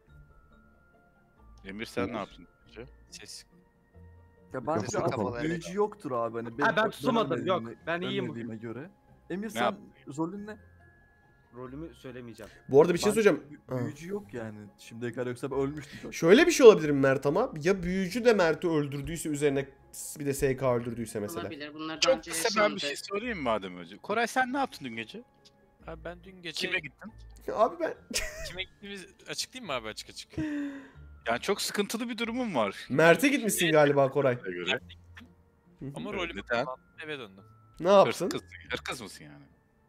Emir sen ne yaptın? önce? Ses. Ya bence Kafası aslında kapalı, evet. büyücü yoktur abi. Hani Ha, ben benim tutamadım, yok. ölmediğime- Ben iyiyim ölmediğime göre. Emir sen yaptın? rolün ne? Rolümü söylemeyeceğim. Bu arada bir şey Bence söyleyeceğim. bü- Ha. Büyücü yok yani. Şimdiye kadar yoksa ben ölmüştüm zaten. Şöyle bir şey olabilir mi Mert ama? Ya büyücü de Mert'i öldürdüyse üzerine bir de S K öldürdüyse mesela. Olabilir. Bunlar daha Çok önce kısa ben yaşandı. bir şey sorayım mi madem önce? Koray sen ne yaptın dün gece? Abi ben dün gece Kime gittin? Abi ben... kime gittiğimizi açıklayayım mı abi açık açık? Yani çok sıkıntılı bir durumum var. Mert'e gitmişsin galiba Koray. Bana göre. Ama Evet, rolümü neden? kullandım, eve döndüm. Ne Hırsız, yaptın? hırsız mısın yani?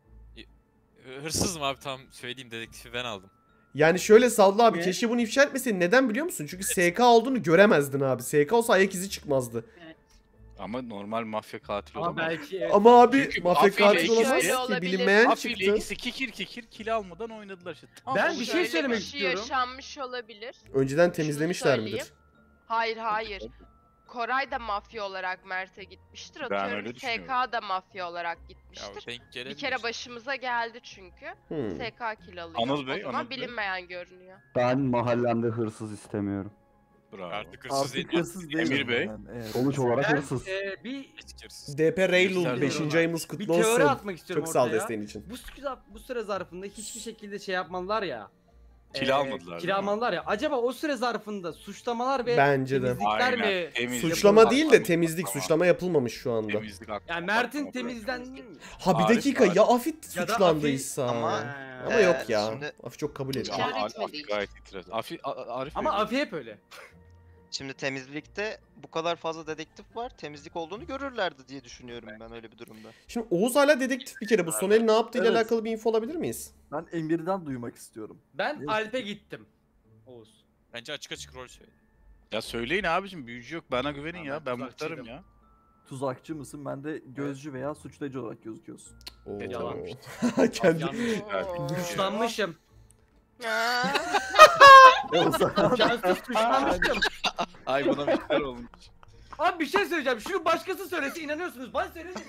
Hırsızım abi, tamam söyleyeyim, dedektifi ben aldım. Yani şöyle Sadlı abi Ne? keşke bunu ifşa etmeseydin. Neden biliyor musun? Çünkü S K olduğunu göremezdin abi. S K olsa ayak izi çıkmazdı. Ama normal mafya katili Ama olamaz. belki evet. Ama abi Çünkü mafya Afi ile katil ikisi- olamaz Öyle ki. olabilir. Bilinmeyen Afi ile çıktı. ikisi kikir kikir kill almadan oynadılar işte. Tam Ben bu bir şey kadar. Şöyle söylemek bir şey istiyorum. yaşanmış olabilir. Önceden temizlemişler söyleyeyim. midir? Hayır hayır. Koray da mafya olarak Mert'e gitmiştir. Ben Atıyorum öyle düşünüyorum. S K da mafya olarak Ya gitmiştir. denk gelebilir. Bir kere başımıza geldi çünkü. Hmm. S K kill alıyor. Anıl Bey, o zaman Anıl Bey. bilinmeyen görünüyor. Ben mahallemde hırsız istemiyorum. Bravo. Artık hırsız Artık değil. hırsız değilim Emir Bey. yani, evet. Sonuç olarak Ben hırsız. e, bir Eski hırsız. D P Reylul Gösterdim. beşinci ayımız bir kutlu teori olsun. atmak istiyorum Çok sağ ol ortaya. desteğin için. Bu süre, bu süre zarfında hiçbir şekilde şey yapmadılar ya. Kill e, almadılar, Kill değil mi? almadılar ya. Acaba o süre zarfında suçlamalar ve Bence de. temizlikler Aynen, mi? temizlik. Suçlama değil de Tamam, temizlik. tamam. Suçlama yapılmamış şu anda. Temizlik hakkı. Yani Mert'in Hakkı bırakın. temizlendiği Ha bir Arif dakika var. ya Afit Ya da suçlandıysa. Ama- Ama Ee, yok ya. şimdi- Afit çok kabul ediyor. Şey- İnkar Ama etmedi Afi hiç. gayet itiraz. Afi, A- Arif Ama Bey, Afi hep öyle. Şimdi temizlikte bu kadar fazla dedektif var. Temizlik olduğunu görürlerdi diye düşünüyorum ben öyle bir durumda. Şimdi Oğuz hala dedektif bir kere. Bu Sonel ne yaptığıyla Evet. alakalı bir info alabilir miyiz? Ben Emir'den duymak istiyorum. Ben Yes. Alp'e gittim. Oğuz. Bence açık açık rol söyle. ya söyleyin abicim büyücü yok bana güvenin Ha, ya ben ben muhtarım tuzakçıydım. ya. Tuzakçı mısın? Ben de gözcü veya suçlayıcı olarak gözüküyorsun. Oo. Yalanmış. Kendi... Yanlış. Suçlanmışım. Ha. E o zaman Cansız suçlanmışım. Ay buna bir şeyler olmuş. Abi bir şey söyleyeceğim. Şunu başkası söylese inanıyorsunuz. Bana söyleyin.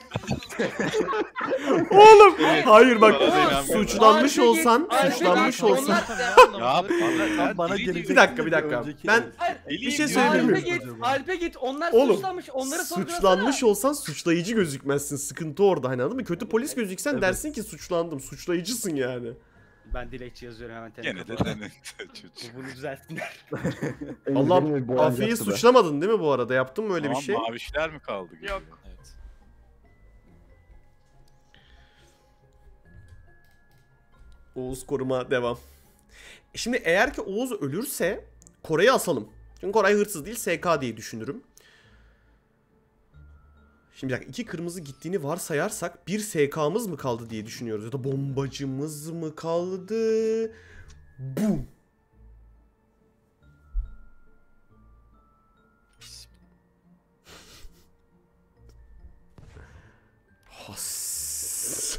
Oğlum hayır bak Bana da inanmıyorum. suçlanmış Arif'e olsan git, Arif'e suçlanmış git, olsan onlar- Ya bana, Bana deli gelecek bir dakika bir dakika önceki- ben Hayır, bir şey Deliyim söyleyebilir Alp'e miyim? git, Alp'e git. Onlar Oğlum, suçlanmış. Onları sorgulasana. Suçlanmış olsan suçlayıcı gözükmezsin. Sıkıntı orada hani anladın mı? Kötü polis gözüksen Evet. dersin ki suçlandım. Suçlayıcısın yani. Ben dilekçe yazıyorum hemen Gene de telefona. dene çocuk. Bunu düzeltsinler. Allah Emre'nin bir boğaz Afi'yi yaptı be. suçlamadın değil mi bu arada? Yaptın mı öyle Tamam, bir şey? mavişler mi kaldı? geriye? Yok. Evet. Oğuz koruma devam. Şimdi eğer ki Oğuz ölürse Koray'ı asalım. Çünkü Koray hırsız değil S K diye düşünürüm. Şimdi bir dakika iki kırmızı gittiğini varsayarsak bir S K'mız mı kaldı diye düşünüyoruz. Ya da bombacımız mı kaldı? Bum. Has.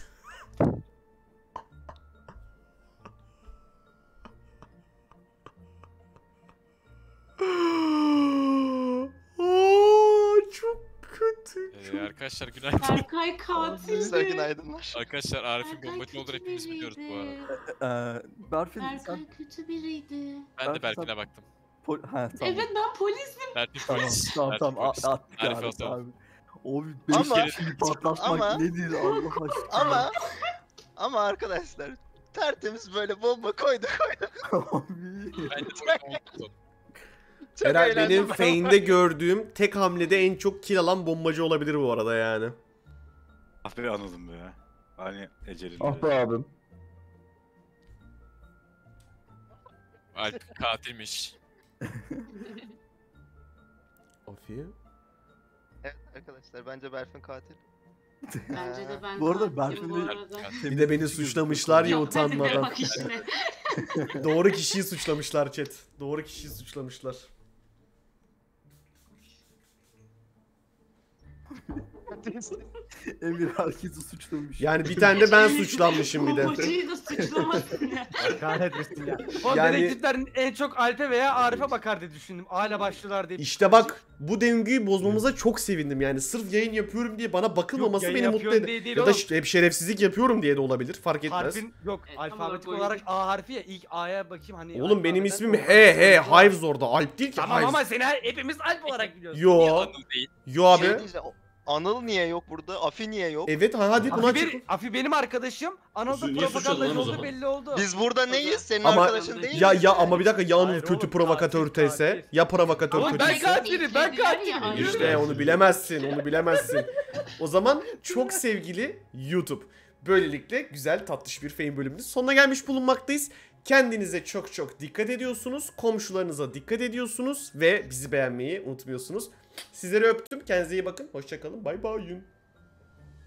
Aa, çok kötü. Ee, Çok... arkadaşlar günaydın. Berkay katildi. Güzel günaydınlar. Arkadaşlar Arif'in Berkay bombacı olduğunu kötü hepimiz biliyoruz bu arada. biriydi. Ee, Berfin sen... Berkay kötü biriydi. Ben Ben- de Berkin'e baktım. Pol- ha, tamam. Evet ben polisim. Berkin Tamam polis. tamam Berkin tamam polis. A- attık Arif yani atalım. abi. O beş Ama- kişiyi patlatmak ama- nedir Allah aşkına. Ama ama arkadaşlar tertemiz böyle bomba koydu koydu. Abi. Ben de çok mutlu. Çok Herhalde eğlendim benim ben. Fane'de gördüğüm tek hamlede en çok kill alan bombacı olabilir bu arada yani. Ah be anladım be. Hani ecelin. Ah be abim. Alp katilmiş. Afiye. Evet arkadaşlar bence Berfin katil. Bence de ben Bu arada katilim bu Berfin'de- arada. Bir de beni suçlamışlar ya Yok, hadi be, utanmadan. bak işine. Doğru kişiyi suçlamışlar chat. Doğru kişiyi suçlamışlar. Emir herkesi suçlamış. Yani bir tane de ben suçlanmışım bir de. Bombacıyı da suçlamasın ya. Kahretmesin ya. O Yani- dedektiflerin en çok Alp'e veya Arif'e bakar diye düşündüm. Aile başlıyorlar diye. İşte bak bu döngüyü bozmamıza çok sevindim yani. Sırf yayın yapıyorum diye bana bakılmaması Yok, beni yayın mutlu yapıyorsun eder. diye değil Ya da oğlum. ş- hep şerefsizlik yapıyorum diye de olabilir fark etmez. Harfin yok. Evet, tam alfabetik olarak olarak A harfi ya. İlk A'ya bakayım hani. Oğlum benim alfabeden ismim doğru. he he Hives orada. Alp değil ki Tamam Hives. ama seni her- hepimiz Alp olarak biliyoruz. Niye Yo. Anıl değil? Yo Şey abi. diyeceğim, o- Anıl niye yok burada? Afi niye yok? Evet ha- hadi buna Afi, çık. bir, Afi benim arkadaşım. Anadolu Niye suçladın propagandacı lan o olduğu zaman? belli oldu. Biz burada neyiz? Senin Ama arkadaşın değil ya miyiz? ya ama bir dakika ya Anıl Hayır kötü oğlum, provokatör katil, tese katil. ya provokatör Oğlum kötü. ben katilim ben İlk dediler ya, katilim. İşte onu bilemezsin, onu bilemezsin. O zaman çok sevgili YouTube. Böylelikle güzel tatlış bir Fame bölümünün sonuna gelmiş bulunmaktayız. Kendinize çok çok dikkat ediyorsunuz. Komşularınıza dikkat ediyorsunuz ve bizi beğenmeyi unutmuyorsunuz. Sizleri öptüm. Kendinize iyi bakın. Hoşça kalın. Bay bay.